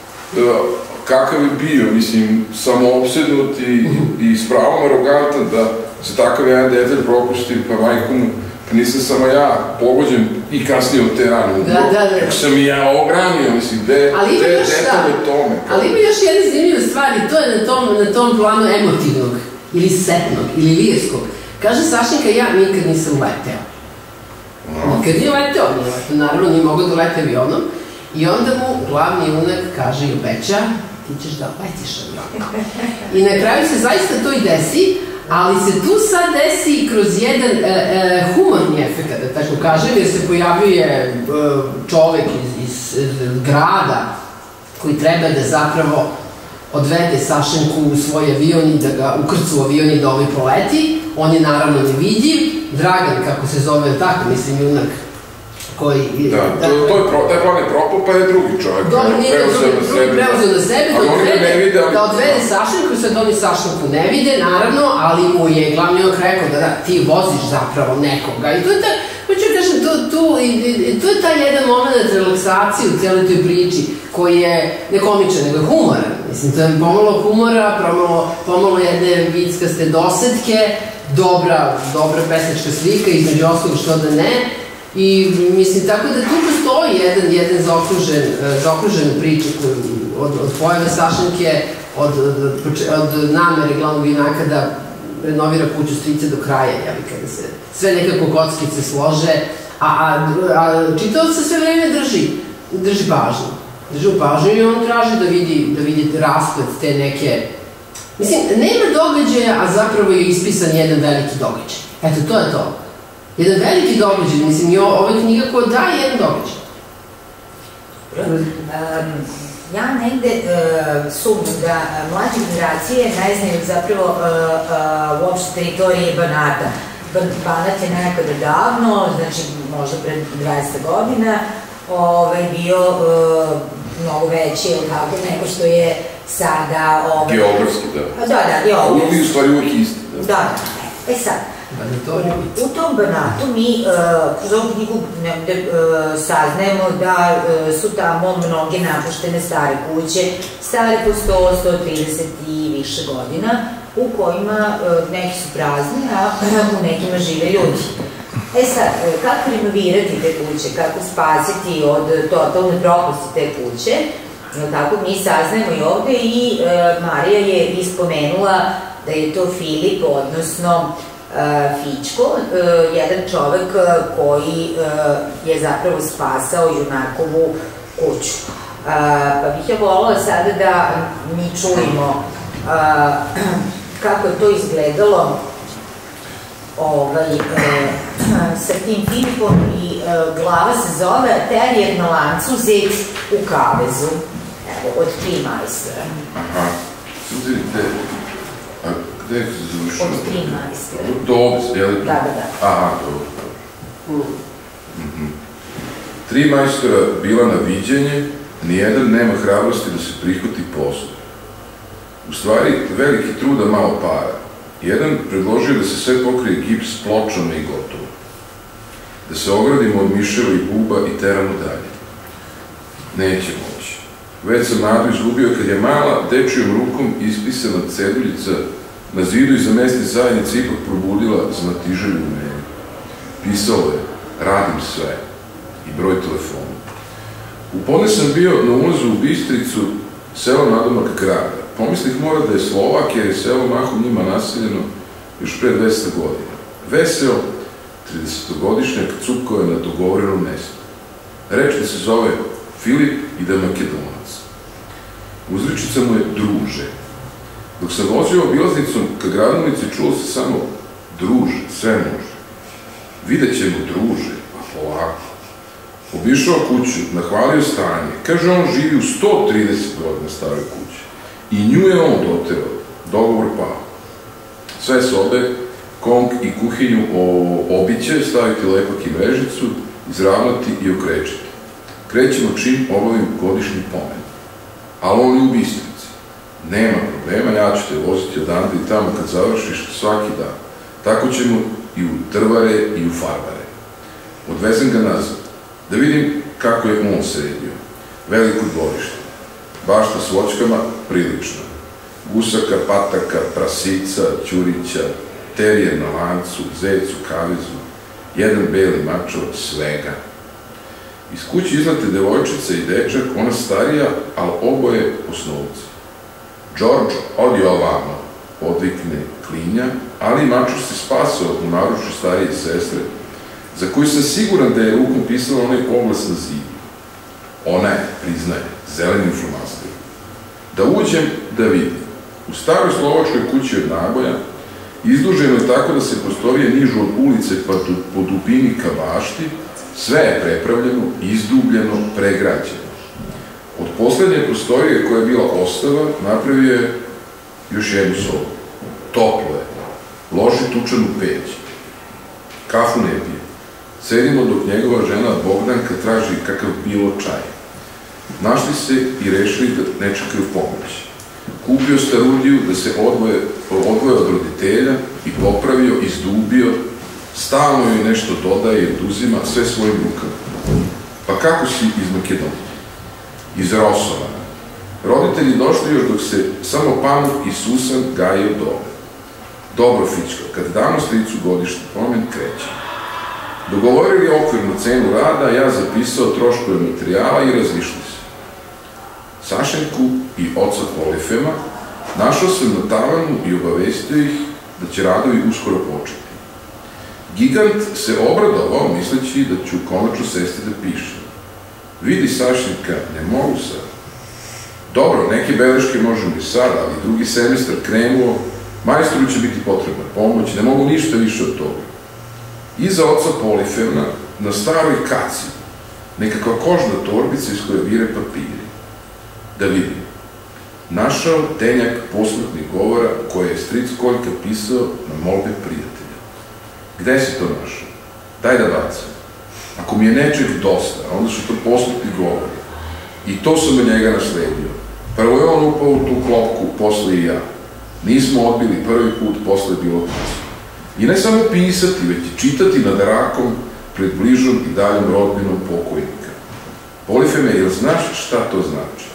kakav je bio, mislim, samoopsednut i s pravom arogantan da se takav jedan detalj propusti, pa majku mu, pa nisam samo ja pogođen i kasnije od te rane umro. Kako sam i ja ogranio, mislim, gde je detalj o tome? Ali ima još jedna zanimljiva stvar i to je na tom planu emotivnog, ili setnog, ili lirskog. Kaže Sašinka, ja nikad nisam leteo. Nikad nije leteo, naravno nije mogao da lete avionom. I onda mu glavni junak kaže i obeća, ti ćeš da letiš avionom. I na kraju se zaista to i desi, ali se tu sad desi kroz jedan humorni efekt, da tako kažem, jer se pojavljuje čovek iz grada koji treba da zapravo odvede Sašenku u svoj avion i da ga ukrcu u avion i da ovaj poleti. On je naravno nevidljiv. Dragan, kako se zove, tako mislim, junak koji... Da, taj plan je propao, pa je drugi čovjek. Preuzeo na sebe da odvede Sašenku, sad oni Sašenku ne vide, naravno, ali mu je glavni junak rekao da ti voziš zapravo nekoga. I to je hoću kažem, to je taj jedan moment relaksacije u cijeloj toj priči, koji je ne komičan, nego je humoran. Mislim, to je pomalo humora, pomalo jedne vickaste dosetke, dobra pesnička slika, između ostalog što da ne. I mislim, tako da tu postoji jedan zaokružen priča od pojave Sašenke, od namere glavnog junaka da renovira kuću strice do kraja, kada se sve nekako kockice slože, a čitalac se sve vreme drži pažnju. Drži u pažnju i on traži da vidi rasplet te neke... Mislim, nema događaja, a zapravo je ispisan jedan veliki događaj. Eto, to je to. Jedan veliki događaj, mislim, i ova knjiga koja daje jedan događaj. Ja negde sumnjam da mlađe generacije ne znaju zapravo uopšte teritorije Banata. Banat je nekada davno, znači možda pred 20 godina, bio mnogo veći, nego što je sada... Geografski, da. Da, geografski. Uvijek u stvari uvijek isti. Da, sad, u tom Banatu mi kroz ovu knjigu saznajemo da su tamo mnoge napuštene stare kuće, stare po 100, 130 i više godina, u kojima neki su prazni, a u nekima žive ljudi. Sad, kako renovirati te kuće, kako spasiti od totalne propasti te kuće, tako mi saznajemo i ovde i Marija je ispomenula da je to Filip, odnosno Fićko, jedan čovek koji je zapravo spasao junakovu kuću. Pa bih ja volila sada da mi čujemo kako je to izgledalo sa tim Filipom i glava se zove Terijer na lancu, zec u kavezu, evo, od 3 majstora. Aha, gde je se završio? Od 3 majstora. Do ovdje, je li? Da. Aha, dobro. 3 majstora bila na viđenje, nijedan nema hrabrosti da se prihvati posla. U stvari, veliki trud, a malo para. Jedan predložio da se sve pokrije gips pločom i gotovo. Da se ogradimo od miševa i buba i teramo dalje. Neće moći. Već sam nadu izgubio kad je mala, dečijom rukom ispisana ceduljica na zidu iza mesne zajednice ipak probudila znatiželju u meni. Pisalo je, radim sve, i broj telefona. U podne sam bio na ulazu u Bistricu, selo nadomak grada. Pomislih mora da je Slovak, jer je selo mahom njima naseljeno još pre 200 godina. Veseo, 30-godišnjak, cupkao je na dogovorenom mestu. Reč da se zove Filip i da je Makedonac. Uzričica mu je druže. Dok sam vozio obilaznicom ka gradovnici, čulo se samo druže, sve može. Vidjet ćemo druže, a polako. Obišao kuću, nahvalio stanje. Kaže, on živi u 130 godina staroj kući. I nju je on doterao. Dogovor pao. Sve sobe, kong i kuhinju obiće, staviti lepak i mrežicu, izravnati i okrečiti. Krećemo čim obavim godišnji pomen. Ali on je u Bistrici. Nema problema, ja ću te voziti odande i tamo kad završiš svaki dan. Tako ćemo i u drvare i u farbare. Odvezem ga nazad, da vidim kako je on sredio. Veliko dvorište. Bašta s voćkama, prilično. Gusaka, pataka, prasica, ćurića, terijer na lancu, zec u kavezu, jedan beli mačo, svega. Iz kući izlete devojčica i dečak, ona starija, ali oboje osnovci. Đorđo, odi ovamo, odvikne klinja, ali mačo se spasao u naručju starije sestre, za koju sam siguran da je rukom pisala onaj oglas na zidu. Ona je, priznaje, zelenim flomasterom. Da uđem, da vidim. U staroj slovačkoj kući od naboja izduženo je tako da se prostorije nižu od ulice pa po dubini ka bašti, sve je prepravljeno, izdubljeno, pregrađeno. Od poslednje prostorije koja je bila ostava, napravio je još jednu sobu. Toplo je. Loži tučanu peć. Kafu ne pije. Sedimo dok njegova žena Bogdanka traži kakav bilo čaj. Našli se i rešili da ne čekaju pomoć. Kupio starudiju da se odvoje od roditelja i popravio, izdubio, stalno joj nešto dodaje i oduzima, sve svojim rukama. Pa kako si iz Makedonije? Iz Rosova. Roditelji došli još dok se samo Pamuk i Susan gajio dole. Dobro, Fićko, kad damo stricu godišnji pomen, kreće. Dogovorili okvirnu cenu rada, ja zapisao troškove materijala i razišli se. Sašenku i oca Polifema našao sam na tavanu i obavestio ih da će radovi uskoro početi. Gigant se obradovao misleći da ću konačno sesti da pišem. Vidi, Sašenka, ne mogu sad. Dobro, neke beleške možemo i sad, ali drugi semestar krenuo, majstoru će biti potrebna pomoć, ne mogu ništa više od toga. Iza oca Polifema, na staroj kaci, nekakva kožna torbica iz koje vire papiri. Da vidim. Našao tenjak posmrtnih govora koje je stric Koljka pisao na molbe prijatelja. Gde si to našao? Daj da bacam. Ako mi je nečeg dosta, onda su to posmrtni govori. I to sam od njega nasledio. Prvo je on upao u tu klopku, posle i ja. Nismo odbili prvi put, posle je bilo posle. I ne samo pisati, već i čitati nad rakom pred bližom i daljom rodbinom pokojnika. Polifeme, jel znaš šta to znači?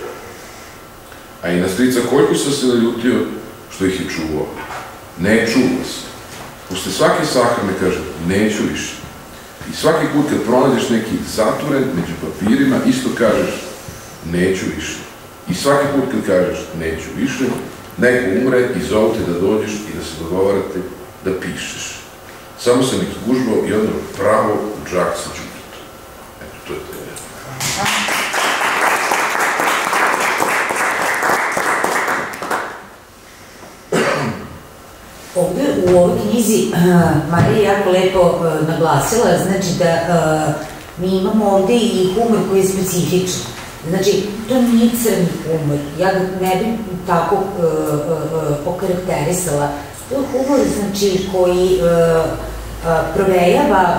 A i na strica Koljku sam se naljutio što ih je čuvao. Ne čuva se. Posle svake sahrane kaže, neću više. I svaki put kad pronađeš neki zatvoren među papirima, isto kažeš, neću više. I svaki put kad kažeš, neću više, neko umre i zovu te da dođeš i da se dogovarate da pišeš. Samo sam ih gužbao i odmah pravo u džak sa đubritom. Eto, to je to. Ovde u ovoj knjizi Marija je jako lepo naglasila, znači da mi imamo ovde i humor koji je specifičan. Znači, to nije crni humor, ja ga ne bih tako okarakterisala. To je humor, znači, koji provejava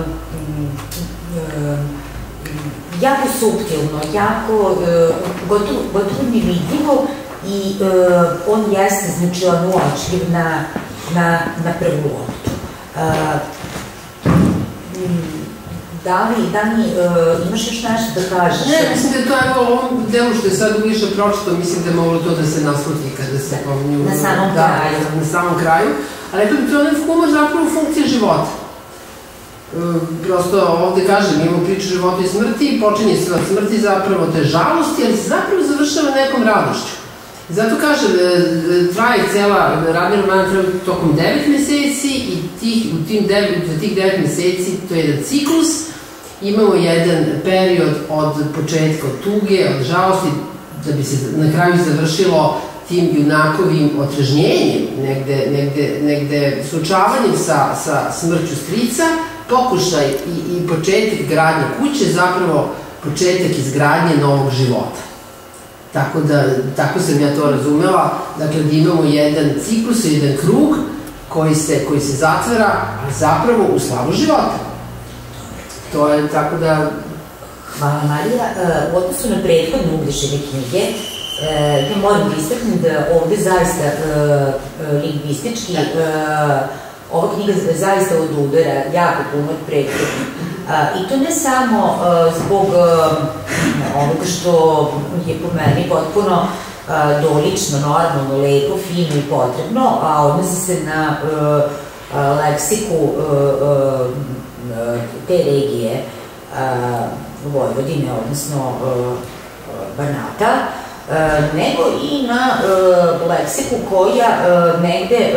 jako suptilno, jako gotovo nevidljivo i on jeste, znači, on uočljiv na prvu loptu. Da li imaš još nešto da kažeš? Ne, mislim da je to evo u ovom delu što je sad više pročito, mislim da je moglo to da se nasluti kada se pominju... Na samom kraju. Na samom kraju. Ali rekla bi to onaj humor zapravo funkcija života. Prosto ovde kažem, imamo priču života i smrti, počinje se od smrti zapravo te žalosti, ali se zapravo završava nekom radošću. Zato kažem, traje cela, radni roman traje tokom 9 meseci i za tih 9 meseci, to je jedan ciklus, imamo jedan period od početka, od tuge, od žalosti, da bi se na kraju završilo tim junakovim otrežnjenjem, negde suočavanjem sa smrću strica, pokušaj i početak gradnje kuće, zapravo početak izgradnje novog života. Tako sam ja to razumela, dakle da imamo jedan ciklus, jedan krug koji se zatvara, a zapravo u slavu života. To je tako da... Hvala Marija. U odnosu na prethodne Uglješine knjige, ja moram da istaknem da ovde zaista lingvistički ova knjiga zaista odudara jako puno od prethodnih. I to ne samo zbog onoga što je po meni potpuno dolično, normalno, lepo, fino i potrebno, a odnosi se na leksiku te regije Vojvodine, odnosno Banata, nego i na leksiku koja negde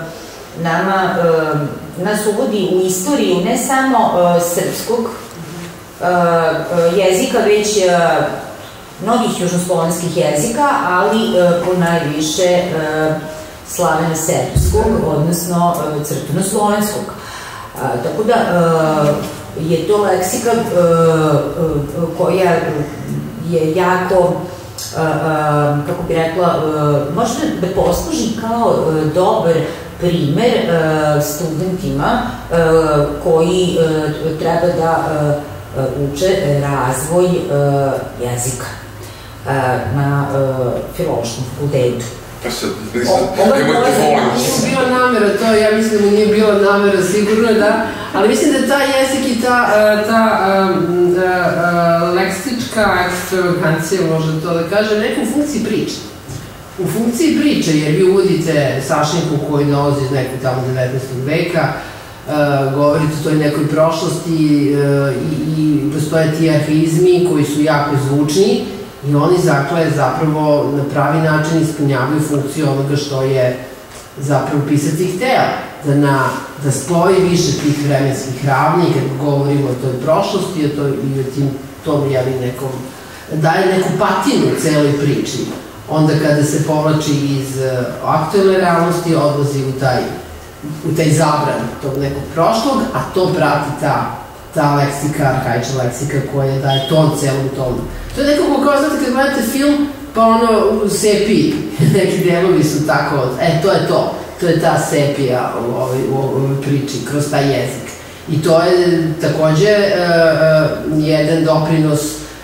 nas uvodi u istoriju ne samo srpskog jezika, već mnogih južnoslovenskih jezika, ali ponajviše slaveno-srpskog, odnosno crkveno-slovenskog. Tako da je to leksika koja je jako, kako bi rekla, možda da posluži kao dobar primer studentima koji treba da uče razvoj jezika na filološkom fakultetu. Nije bila namera to, ja mislim da nije bila namera sigurno, da, ali mislim da ta jezik i ta leksička ekstravagancija, možda to da kažem, neka u funkciji priče. U funkciji priče, jer vi uvodite Sašinku koji dolazi iz nekog tamo 19. veka, govorite o toj nekoj prošlosti i postoje ti arhaizmi koji su jako zvučni i oni zapravo na pravi način ispunjavaju funkciju onoga što je zapravo pisac ih hteo, da spoji više tih vremenskih ravni kad govorimo o toj prošlosti i o tom nekom, daje neku patinu celoj priči. Onda kada se povlači iz aktuelne realnosti, odlazi u taj zabran tog nekog prošlog, a to prati ta leksika, arhaična leksika koja daje ton celom tomu. To je nekako kao, znate, kad gledate film, pa ono u sepiji, neki delovi su tako, to je ta sepija u ovoj priči, kroz taj jezik. I to je takođe jedan doprinos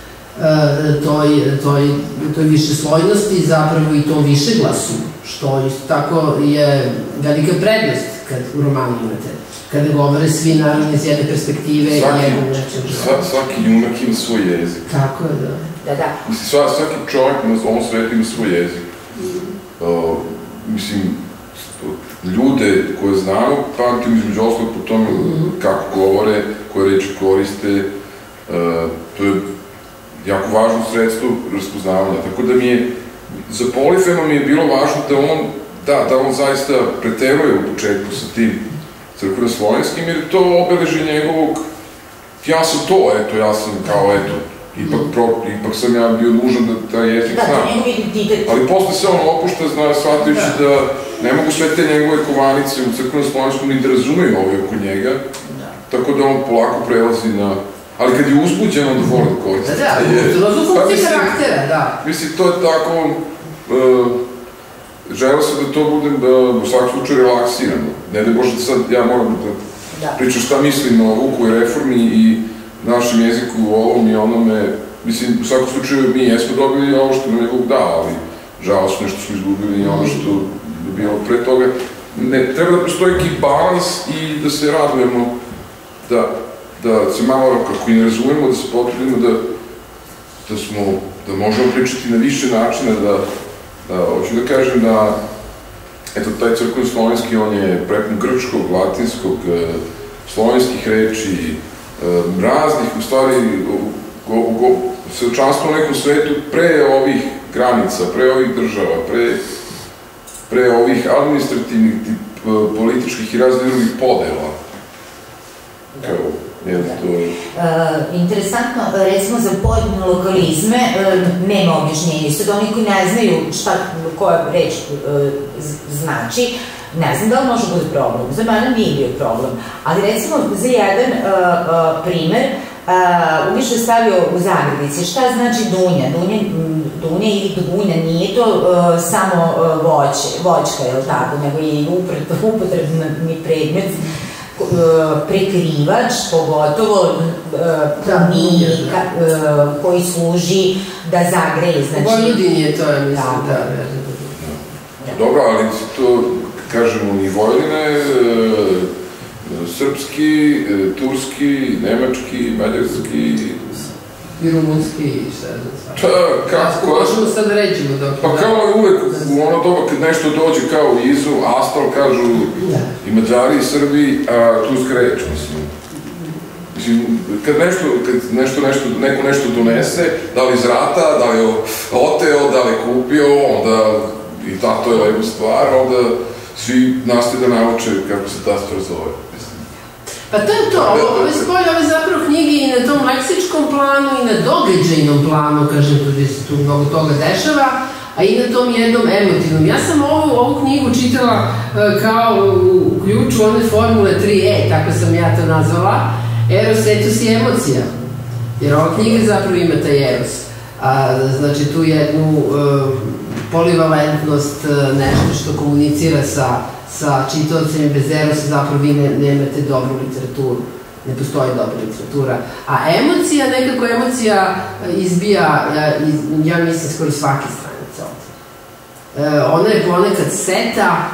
toj višeslojnosti, zapravo i tom višeglasu, što isto tako je velika prednost kad u romanu imate. Kada govore svi, naravno, iz jedne perspektive. Svaki junak ima svoj jezik. Tako je, da. Mislim, svaki čovjek na ovom svetu ima svoj jezik. Mislim, ljude koje znamo, pamtim između ostalog po tome kako govore, koje reči koriste, to je jako važno sredstvo raspoznavanja. Tako da mi je, za Polifema mi je bilo važno da on zaista preteruje u početku sa tim crkveno-slovenskim, jer je to obeleži njegovog, ja sam to, ja sam kao, ipak sam ja bio nužan da taj jezik znam. Ali posle se on opušta, shvatajući da ne mogu sve te njegove kovanice u crkveno-slovenskom ni da razumeju ove oko njega, tako da on polako prelazi na... Ali kad je uzbuđen, onda voli da koriste. Da, funkcije karaktera, da. Mislim, to je tako... Želeo sam da to budem, u svakom slučaju, relaksirano. Ne da Bože, sad ja moram da pričam šta mislim o Vukovoj reformi i našem jeziku, ovom i onome. Mislim, u svakom slučaju, mi jesmo dobili ovo što nam je Vuk dao, ali žao su nešto smo izgubili i ono što je bilo pre toga. Ne, treba da postoji neki balans i da se radujemo da da se malo, kako i ne razumemo, da se potrudimo da možemo pričati na više načina, hoću da kažem da, eto, taj crkveni slovenski, on je prepun grčkog, latinskog, slovenskih reči, raznih, u stvari, svedočanstvo u nekom svetu pre ovih granica, pre ovih država, pre ovih administrativnih, političkih i raznih drugih podela. Interesantno, recimo za pojedine lokalizme nema objašnjenja. Sad oni koji ne znaju koja reč znači, ne znam da li može biti problem. Za mene nije bio problem. Ali recimo za jedan primer, Umišlja je stavio u zagradici. Šta znači dunja? Dunja ili dunja nije to samo voćka, je li tako, nego je i upotrebni predmet, prekrivač, pogotovo koji služi da zagreje. U Vojvodini je to, ja mislim, da. Dobro, ali to, kažemo, i Vojvodine, srpski, turski, nemački, mađarski... I rumunski i šta je za sva. Kako? Možemo sad da ređemo dok... Pa kao i uvek, u ono doba kad nešto dođe kao izu, astal, kažu i Mađari i Srbi, a turska reč, mislim. Mislim, kad neko nešto donese, da li iz rata, da li je oteo, da li je kupio, onda i to je lepa stvar, onda svi nastoje da nauče kako se ta stvar zove. Pa to je to, ove zapravo knjige i na tom leksičkom planu i na događajnom planu, kažem, gdje se tu mnogo toga dešava, a i na tom jednom emotivnom. Ja sam ovu knjigu čitala kao u ključu one formule 3E, tako sam ja to nazvala, eros, etos i emocija. Jer ova knjiga zapravo ima taj eros. Znači tu jednu polivalentnost, nešto što komunicira sa čitavcem i bez erosa zapravo vi nemate dobru literaturu, ne postoji dobra literatura. A nekako emocija izbija, ja mislim, skoro svake stranice ovdje. Ona je ponekad seta,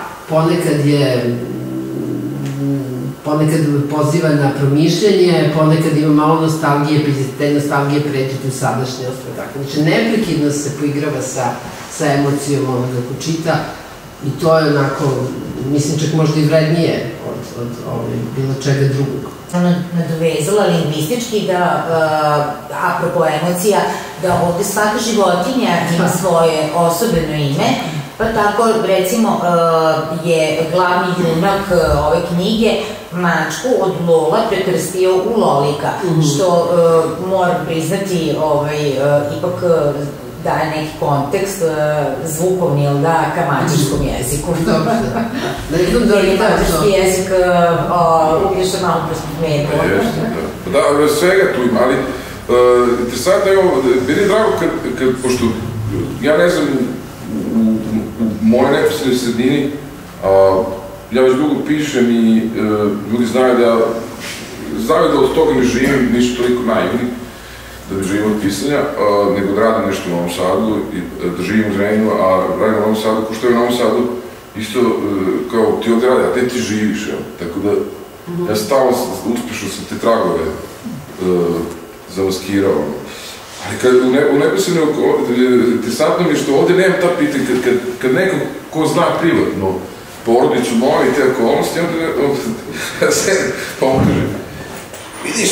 ponekad poziva na promišljanje, ponekad ima malo nostalgije, pa iz te nostalgije pređete u sadašnjost. Znači, neprekidno se poigrava sa emocijom onoga ko čita i to je onako, mislim, čak možda i vrednije od bilo čega drugog. Nadovezala lingvistički da, apropo emocija, da ovde svaka životinja ima svoje osobeno ime, pa tako, recimo, je glavni junak ove knjige mačku od Lola prekrstio u Lolika, što moram priznati, ipak daje neki kontekst zvukovni, ili da, ka mađarskom jeziku. Dobro, da idem do mađarski jezik uviješa malo prosmetno. Da, svega tu ima, ali interesantno je ovo, meni je drago kad, pošto ja ne znam, u mojoj neposrednoj sredini, ja već dugo pišem i ljudi znaju da od toga ne živim, nisu toliko naivni, da ne živim od pisanja, nego da radim nešto u Novom Sadu, da živim u Zrenjaninu, a radim u Novom Sadu, ko što je u Novom Sadu, isto kao ti ovdje radi, a gde ti živiš, evo, tako da ja stalno uspešno sam te tragove zamaskirao, ali u neposrednoj interesantno mi je što ovdje nemam ta pitanja, kad neko ko zna privatno porodicu moju i te okolnosti, onda se pa on kaže, vidiš,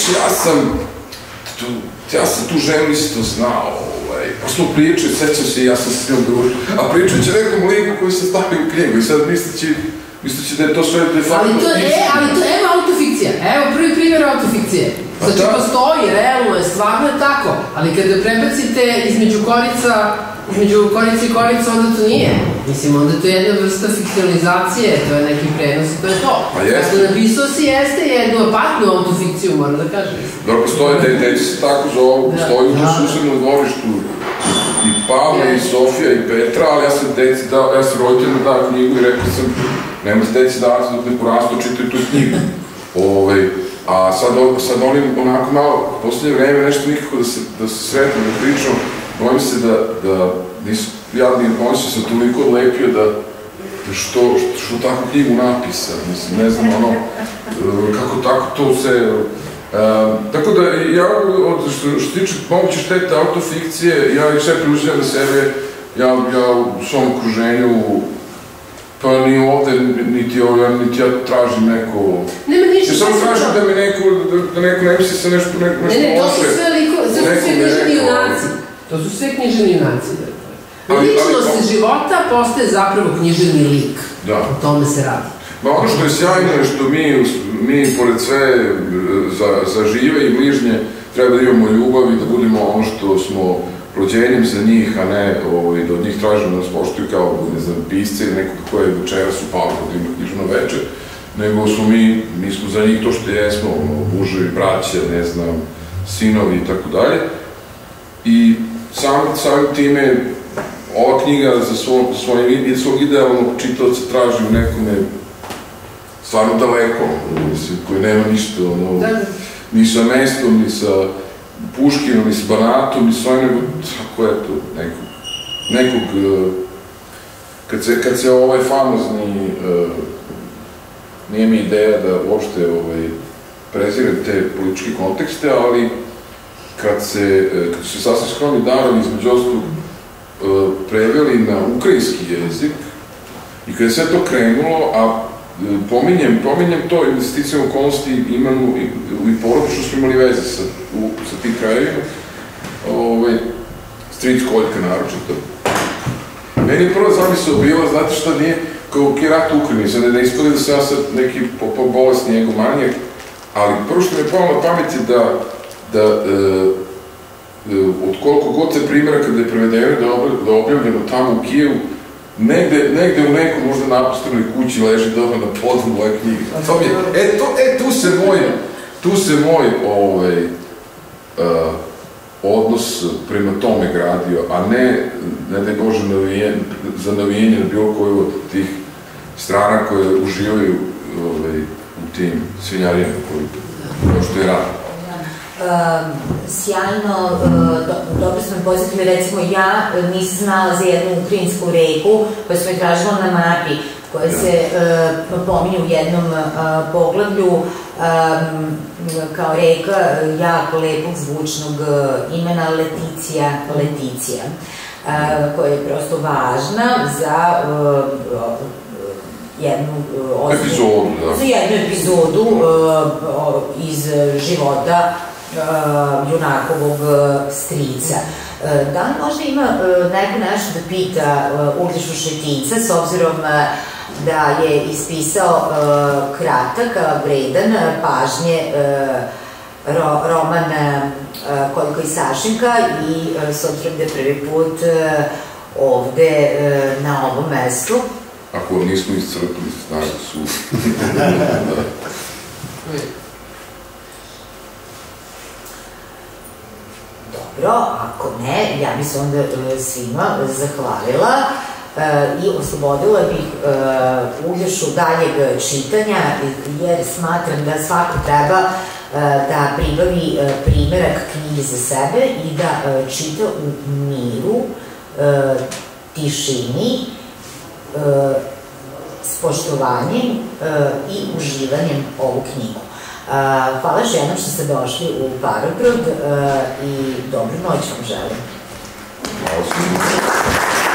ja sam tu ženu isto znao, pa smo pričali, sećam se i ja sam s njom družio, a pričat će nekom liku koji se stavi u knjigu i sad misleći da je to sve de facto istina. Ali to je autofikcija, evo prvi primjer autofikcije. Znači postoji, realno je, stvarno je tako, ali kada prebacite između korica i korica, onda to nije. Mislim, onda to je jedna vrsta fikcionalizacije, to je neki prenos i to je to. Dakle, napisao si jeste jednu apatnu autofikciju, moram da kažem. Dobro, postoje, deci se tako zovu, postoji u susednom dvorištu i Pavla i Sofija i Petra, ali ja sam roditeljima dao knjigu i rekao sam, nemojte deci davati dok ne porastu, čitaju tu knjigu. A sad oni onako malo, u poslednje vreme nešto nikako da se sretno, da pričam, bojim se da nisu jadni, oni su se toliko odlepio da što takvu knjigu napisa, mislim, ne znam, kako tako to se Tako da, ja, što se tiče moguće štete autofikcije, ja ih sve preuzimam na sebe, ja u svom okruženju, pa ni ovde, niti ja tražim neko... Nema ništa... Ja samo tražim da mi neko ne misli sa nešto loše. Ne, to su sve književni junaci. To su sve književni junaci. Ličnost života postaje zapravo književni lik. Da. O tome se radi. Ono što je sjajno je što mi pored sve za žive i bližnje treba da imamo ljubav i da budemo ono što smo rođenjem za njih, a ne da od njih tražimo da nas poštuju kao, ne znam, pisce ili nekog koje je večeras u Pavlu da ima knjižno veče, nego smo mi smo za njih to što jesmo, muževi, braće, ne znam, sinovi i tako dalje. I samim time ova knjiga za svog idealnog čitaoca traži u nekome stvarno daleko, koji nema ništa, ni sa mestom, ni sa Puškinom, ni sa Banatom, ni sa ovim, nego tako eto, nekog, kad se ovaj famozni, nije mi ideja da uopšte prezirem te političke kontekste, ali kad su sasvim skromni darovi između ostalog preveli na ukrajinski jezik i kada je sve to krenulo, a pominjem to investicijom okolnosti imamo i porodično smo imali veze sa tim krajevima, Stric Koljka naročito. Meni je prva zamisao bila, znate šta nije, kao je rat u Ukrajini, sad ne ispade da sam ja sad neki bolesni egomanijak, ali prvo što mi je palo na pamet je da od koliko god se primjera kada je prevedeno da je objavljeno tamo u Kijevu, negde u nekom možda napustenoj kući leži doma na podu moje knjige. Tu se moj odnos prema tome gradio, a ne da je Bože za navijenje na bilo koju od tih strana koje uživaju u tim svinjarijama kao što je rad. Sjajno, dobro smo me posjetili, recimo ja nisam znala za jednu ukrajinsku reku koju smo je tražila na mapi, koja se pominje u jednom poglavlju kao reka jako lepog zvučnog imena Leticija, koja je prosto važna za jednu epizodu iz života junakovog strica. Da li možda ima neko nešto da pita Uglješu Šetinca, s obzirom da je ispisao kratak, vredan pažnje roman Koljko i Sašinka i s obzirom da je prvi put ovde na ovom mestu. Ako nismo iscrpili, znači su. Dobro, ako ne, ja bih se onda svima zahvalila i oslobodila bih Uglješu daljeg čitanja, jer smatram da svako treba da pribavi primerak knjige za sebe i da čita u miru, tišini, s poštovanjem i uživanjem ovu knjigu. Hvala još jednom što ste došli u Parobrod i dobru noć vam želim. Hvala.